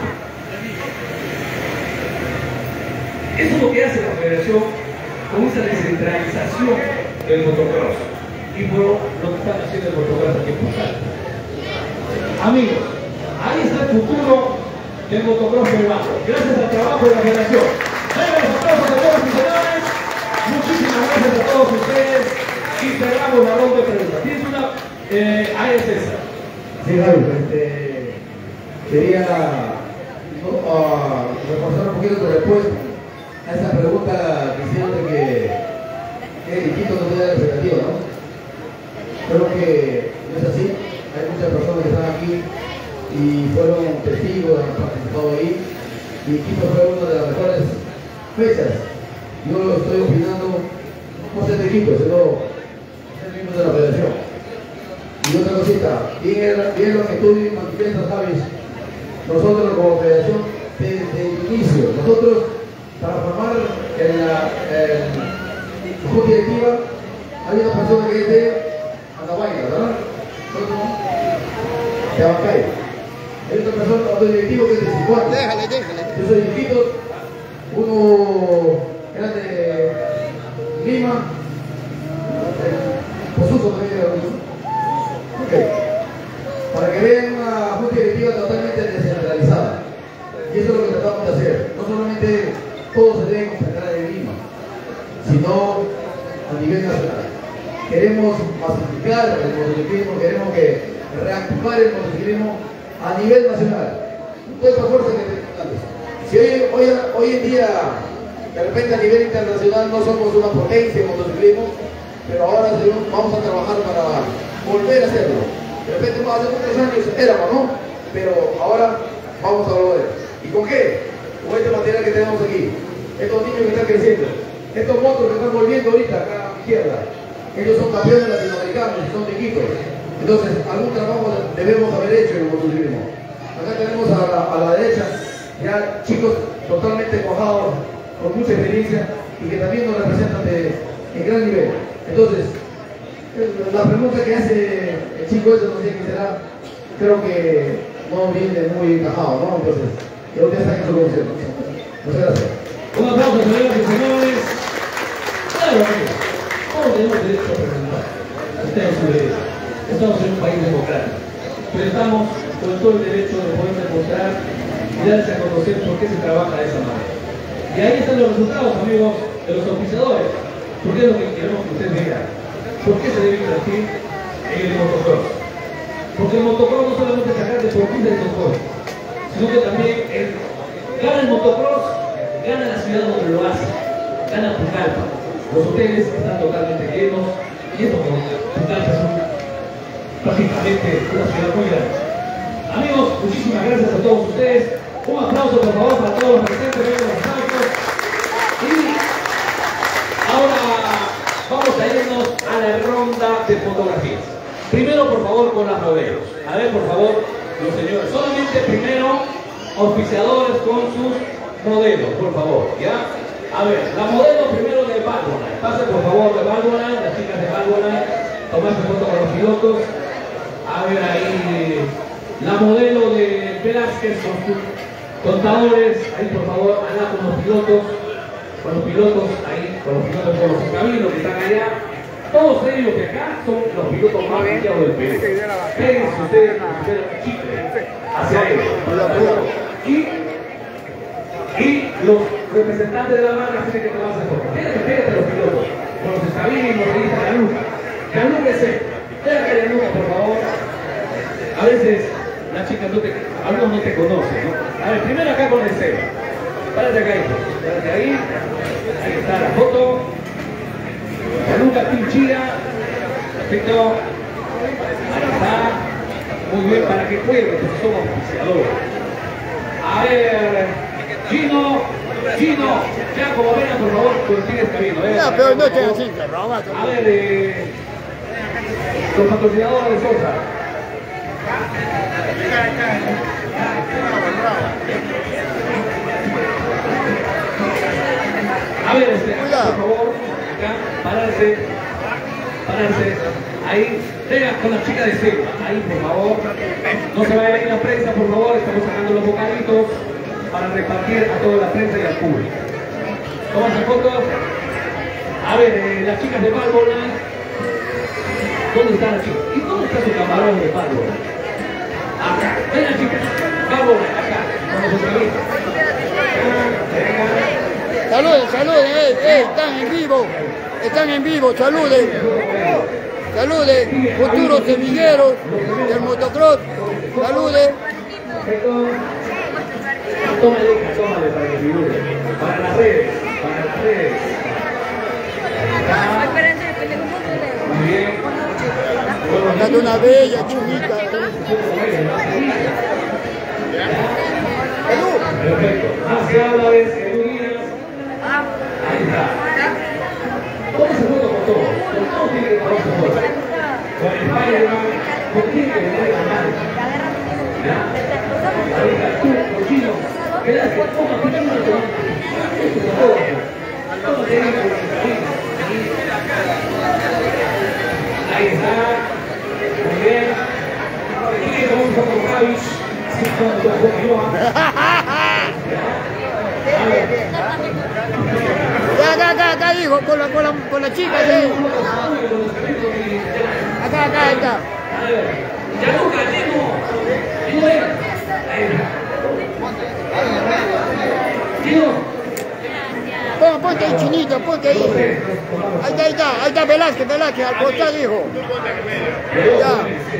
Eso es lo que hace la Federación con esa descentralización del motocross y por lo que están haciendo el motocross aquí en Puntal. Amigos, ahí está el futuro del motocross peruano, gracias al trabajo de la Federación. Vengan los aplausos a todos mis señores. Muchísimas gracias a todos ustedes y cerramos la ronda de preguntas. ¿Tienes una? Eh, ahí es César. Sí, Raúl, este, quería ¿no? uh, reforzar un poquito tu respuesta a esa pregunta que hicieron de que el Iquitos no tiene representativo, ¿no? Creo que no es así. Hay muchas personas que están aquí y fueron testigos, han participado ahí. Y Iquitos fue una de las mejores fechas. Yo lo estoy opinando, no sé de Iquitos, sino ser miembro de la federación. Y otra cosita, bien, bien lo que tú manifiestas, Javi, nosotros como federación, desde el inicio, nosotros para formar en la, en la junta directiva, hay una persona que es de Andahuayla, ¿verdad? Nosotros, de Abancay. Hay otra persona, otro directivo que es de Sicuán. Déjale, déjale. Yo soy Iquitos, uno era de Lima, Posuso también era uno. Okay. Para que vean una junta directiva totalmente descentralizada. Y eso es lo que tratamos de hacer. No solamente todo se debe concentrar en Lima, sino a nivel nacional. Queremos masificar el motociclismo, queremos que reactivar el motociclismo a nivel nacional. Toda esta fuerza que tenemos antes. Si hoy, hoy, hoy en día, de repente a nivel internacional no somos una potencia en motociclismo, pero ahora vamos a trabajar para volver a hacerlo. De repente hace muchos años éramos, ¿no? Pero ahora vamos a volver. ¿Y con qué? Con este material que tenemos aquí. Estos niños que están creciendo. Estos motos que están volviendo ahorita acá a mi izquierda. Ellos son campeones latinoamericanos y son de Iquitos. Entonces, algún trabajo debemos haber hecho en el motociclismo. Acá tenemos a la, a la derecha ya chicos totalmente cuajados, con mucha experiencia y que también nos representan de, en gran nivel. Entonces, la pregunta que hace el chico ese, no sé qué será, creo que no viene muy encajado, ¿no? Entonces, creo que está en su conclusión. Muchas gracias. Un aplauso, señoras y señores. Claro, amigos, todos tenemos derecho a preguntar. Usted es su derecho. Estamos en un país democrático, pero estamos con todo el derecho de poder demostrar y darse a conocer por qué se trabaja de esa manera. Y ahí están los resultados, amigos, de los auspiciadores. ¿Por qué es lo que queremos que ustedes vean? ¿Por qué se debe invertir en el motocross? Porque el motocross no solamente es sacar deportistas de motocross, sino que también el, gana el motocross, gana la ciudad donde lo hace, gana Pucallpa. Los hoteles están totalmente llenos y esto con Pucallpa es un, prácticamente una ciudad muy grande. Amigos, muchísimas gracias a todos ustedes. Un aplauso por favor para todos los presentes, vengan los aplausos. Y ahora vamos a irnos a la ronda de fotografías. Primero, por favor, con las modelos. A ver, por favor, los señores. Solamente primero, auspiciadores con sus modelos, por favor. ¿Ya? A ver, la modelo primero de Valvoline. Pase, por favor, de Valvoline, las chicas de Valvoline. Tomarse foto con los pilotos. A ver, ahí, la modelo de Velázquez con sus contadores. Ahí, por favor, Ana con los pilotos. Con los pilotos, ahí, con los pilotos, con los cabinos que están allá. Todos ellos que acá son los pilotos más brillantes del Perú. Péguense ustedes, ustedes chicle hacia ellos. Y, y los representantes de la marca tienen que tomarse fotos. Pégate, pégate a los pilotos. Con los escabinos, le dice Gianluca. Gianluca es él. Pégate a Gianluca, por favor. A veces las chicas no te, algunos no te conocen, ¿no? A ver, primero acá con el Seba. Párate acá, hijo. Párate ahí. Ahí está la foto. Gianluca Pinchira. Perfecto. Ahí está. Muy bien, para que juegue, porque somos auspiciadores. A ver, Gino, Gino, ya como venga, por favor, consigues camino. ¿eh? Ya, pero no te así, te robas. A ver, eh, los patrocinadores de Sosa. A ver, este, por favor, acá, pararse, pararse, ahí, venga con la chica de Seba, ahí por favor, no se vaya a ir la prensa, por favor, estamos sacando los bocaditos para repartir a toda la prensa y al público. Tomarse fotos. A ver, eh, las chicas de Valvoline, ¿dónde están las chicas? ¿Y dónde está su camarón de Valvoline? Acá, venga chicas, Valvoline, acá, con los bocaditos. Saluden, saluden, eh, eh, están en vivo, están en vivo, saluden, saluden, futuros semilleros del motocross, saluden. Tómale, tómale para que figure, para las redes, para las redes. Muy bien. Date una bella chulita. Perfecto. Hacia Álvarez, Eluías. Ahí está. Tómese foto con todos. Con todos tiene que tomarse foto. Con el Spider-Man, con quién que le traiga mal. ¿Ya? Ahí está, tú, cochino. Quédate, toma, toma, toma. Esto es todo. Toma, te digo, ahí está. Muy bien. Y vamos a con Javis. Así como dos Pokémon. Acá, acá, acá, hijo, con la, con la, con la chica, sí. Acá, acá, ahí está. Gianluca, Timo. Timo, ven. Timo. Pon, ponte ahí, chinito, ponte ahí. Ahí está, ahí está, ahí está Velázquez, Velázquez, al costado, hijo. Ya.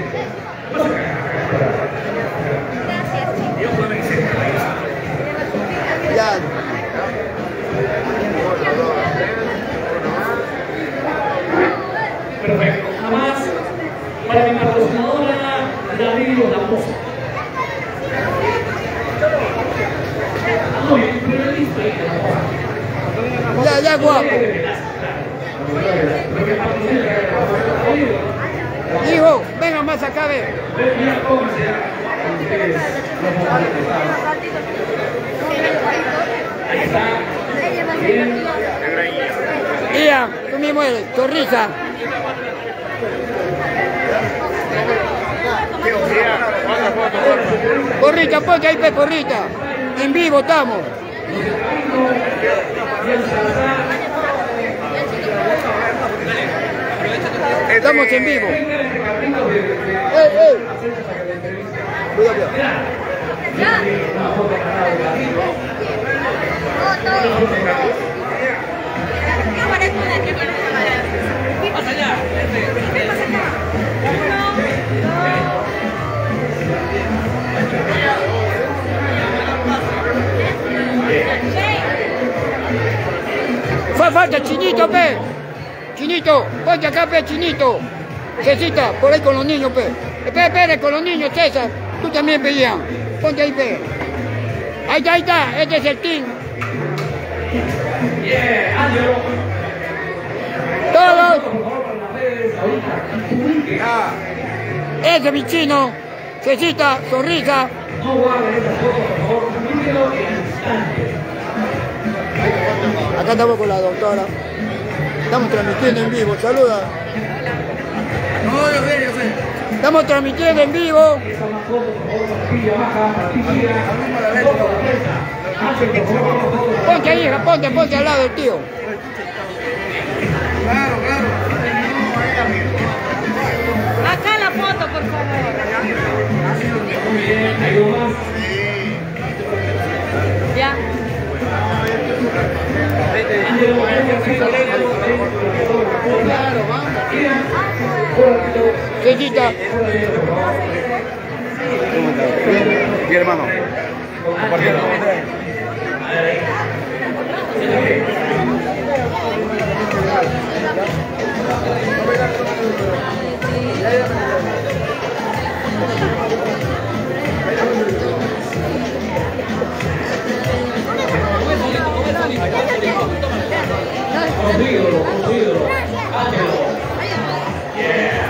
Ya. Perfecto. Nada más para mi patrocinadora, Darío La Poza. Muy bien, periodista ahí. Ya, ya, guapo. Hijo, venga más acá, ve. Ahí está. Bien. Ian, tú mismo eres, sonrisa. Porrita, ponte ahí, pe, porrita. En vivo estamos. Estamos en vivo. ¡Ey, ey! Cuidado, cuidado. Fue falta, Chinito, pe. Chinito, ponte acá, pe, Chinito. Cecita, por ahí con los niños, pe. Espera, espera, con los niños, César. Tú también, pe, Ian. Ponte ahí, pe. Ahí está, ahí está. Este es el team. Todos. Ah. Ese es mi chino. Cecita, sonrisa. Acá estamos con la doctora. Estamos transmitiendo en vivo. Saluda. No, yo sé, yo sé. Estamos transmitiendo en vivo. Ponte ahí, hija, ponte, ponte al lado del tío. Claro, claro. Acá la foto, por favor. Muy bien, hay uno más. Ya. Cecita. Mi hermano. Convídalo, convídalo. Ángelo. Yeah.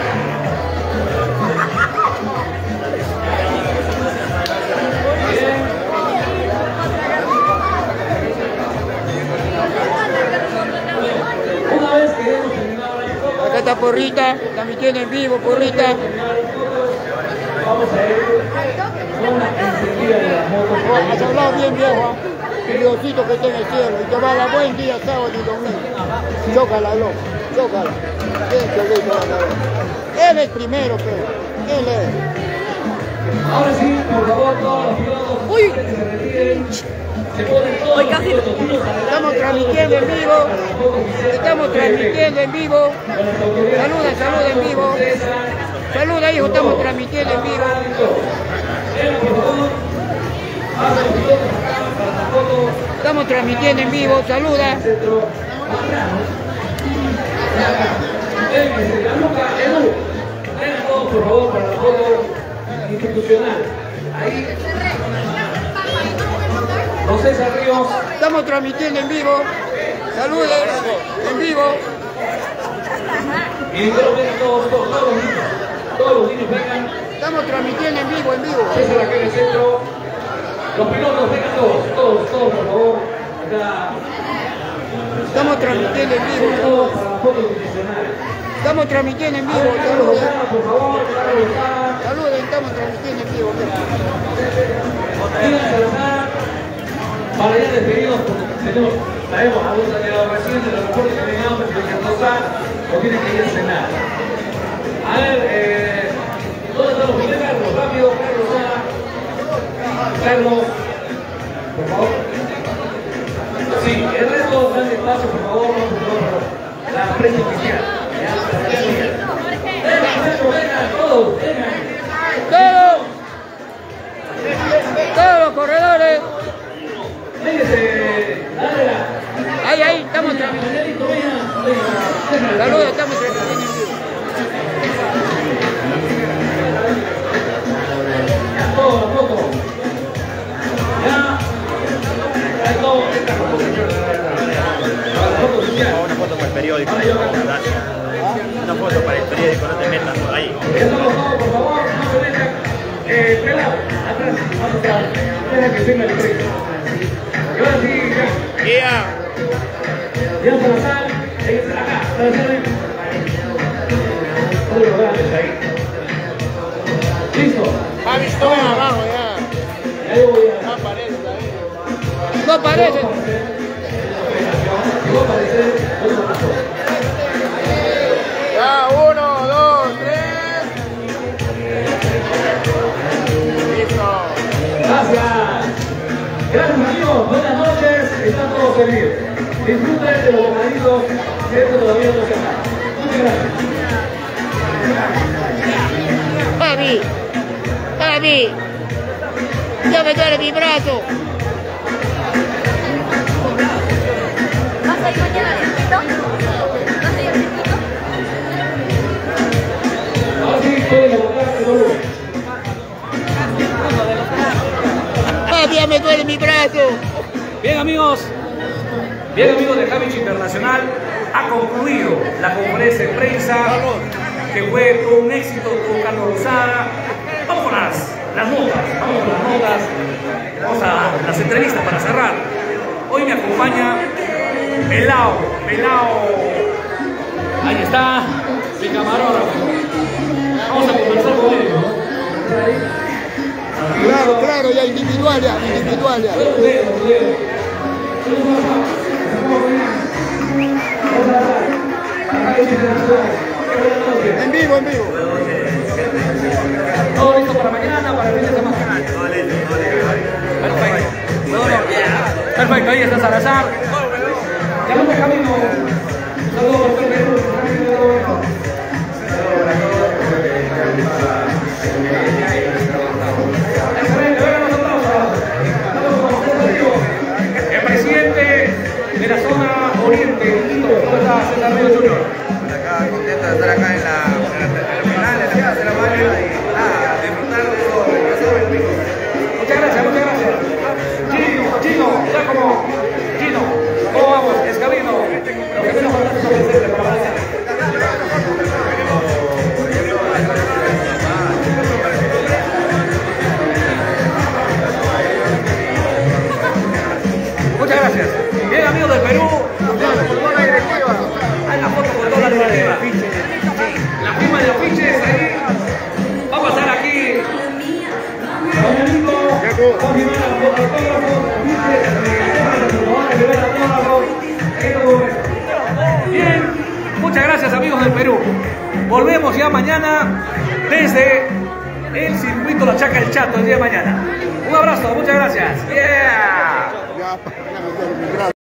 Una vez que hemos terminado la foto, Acá está Porrita, transmitiendo en vivo, Porrita. vamos a ir con la encendida de la moto. Has hablado bien, viejo. El Diosito que está en el cielo y te va a dar buen día sábado y domingo. Chócala, loco, chócala. Bien, choquito, él es primero, pero él es. Ahora sí, por favor, todos los pilotos Uy. que se retiren, se ponen todos Uy, casi. los pilotos adelante. Estamos transmitiendo en vivo. Estamos transmitiendo en vivo. Saluda, saluda en vivo. Saluda, hijo, estamos transmitiendo en vivo. Estamos transmitiendo en vivo, saluda. Vengan todos, por favor, para la foto institucional. Ahí. Don César Ríos. Estamos transmitiendo en vivo. Saluden en vivo. Y luego vengan todos, todos, todos los niños. Todos los niños vengan. Estamos transmitiendo en vivo, en vivo. César acá en el centro. Los pilotos vengan todos, todos, todos, por favor. Acá. Estamos transmitiendo en vivo. Todos para la foto institucional. Estamos transmitiendo en vivo. Carlos Saluden. Lozano, por favor, Carlos Lozano. Saluden, estamos transmitiendo en vivo. Digan Salazar, para ya despedidos, porque tenemos, sabemos, algunos han llegado recién del aeropuerto que tienen hambre, se tienen que almorzar o tienen que ir a cenar. A ver, eh, ¿dónde están los pilotos? Rápido, Carlos Lozano. Carlos, por favor. Sí, el resto, dan espacio, por favor, por favor, la prensa oficial. Vengan, vengan, todos, vengan. Todos. Todos los corredores. Véngase, dale la. Ahí, ahí, estamos transmitiendo. Saludos, estamos transmitiendo en vivo. Todo, la foto. Ya. Hay todo. Esta foto. La foto oficial. Una foto para el periódico. Una foto para el periódico, no te metas por ahí. Estamos todos, por favor, no se dejan. Eh, pelado, atrás, más atrás. Deja que tenga el crédito. Y ahora sí, ya. Yeah. Ya Salazar, acá, Salazar, ven. Todos los grandes ahí. Listo. Ha visto abajo ya. Ya yo voy a. No aparece ahí. No aparece. No aparece. Ya, uno, dos, tres. Listo. Gracias. Gracias amigos, buenas noches. están todos servidos. Disfruten de los bocadillos que esto todavía no se acaba. Muchas gracias. Papi, papi, ya me duele mi brazo. ¿Vas a ir mañana al circuito? ¿Vas a ir al circuito? Así pueden votar el volumen. Papi, ya me duele mi brazo. Bien, amigos. Bien, amigos de Havich Internacional, ha concluido la conferencia de prensa que fue todo un éxito con Carlos Lozada. Vamos con las, las notas, vamos con las notas, vamos a las entrevistas para cerrar. Hoy me acompaña Pelao, Pelao, ahí está, mi camarógrafo. Vamos a conversar con él. Claro, claro, ya individual, ya, individual, ya. En vivo, en vivo. Todo listo para mañana, para el fin de semana. Perfecto. Perfecto, ahí está Salazar. Ya no me camino. Saludos por Perú. El presidente de la zona oriente, ¿cómo está César Río Junior? Acá contento de estar acá en la, en la final de la ciudad de la mañana y nada, disfrutar de todo el pasado y domingo. Muchas gracias, muchas gracias. Chino, Chino, ya como Chino, ¿cómo vamos? Escabino, lo que menos falta es ofrecerle para mañana. Muchas gracias. Bien, amigos del Perú. Hay la foto con toda la directiva. La firma de afiches ahí. Va a pasar aquí. Bien, muchas gracias, amigos del Perú. Volvemos ya mañana desde el circuito La Chaca del Chato el día de mañana. Un abrazo, muchas gracias. Yeah. Ya, ya me duele mi brazo.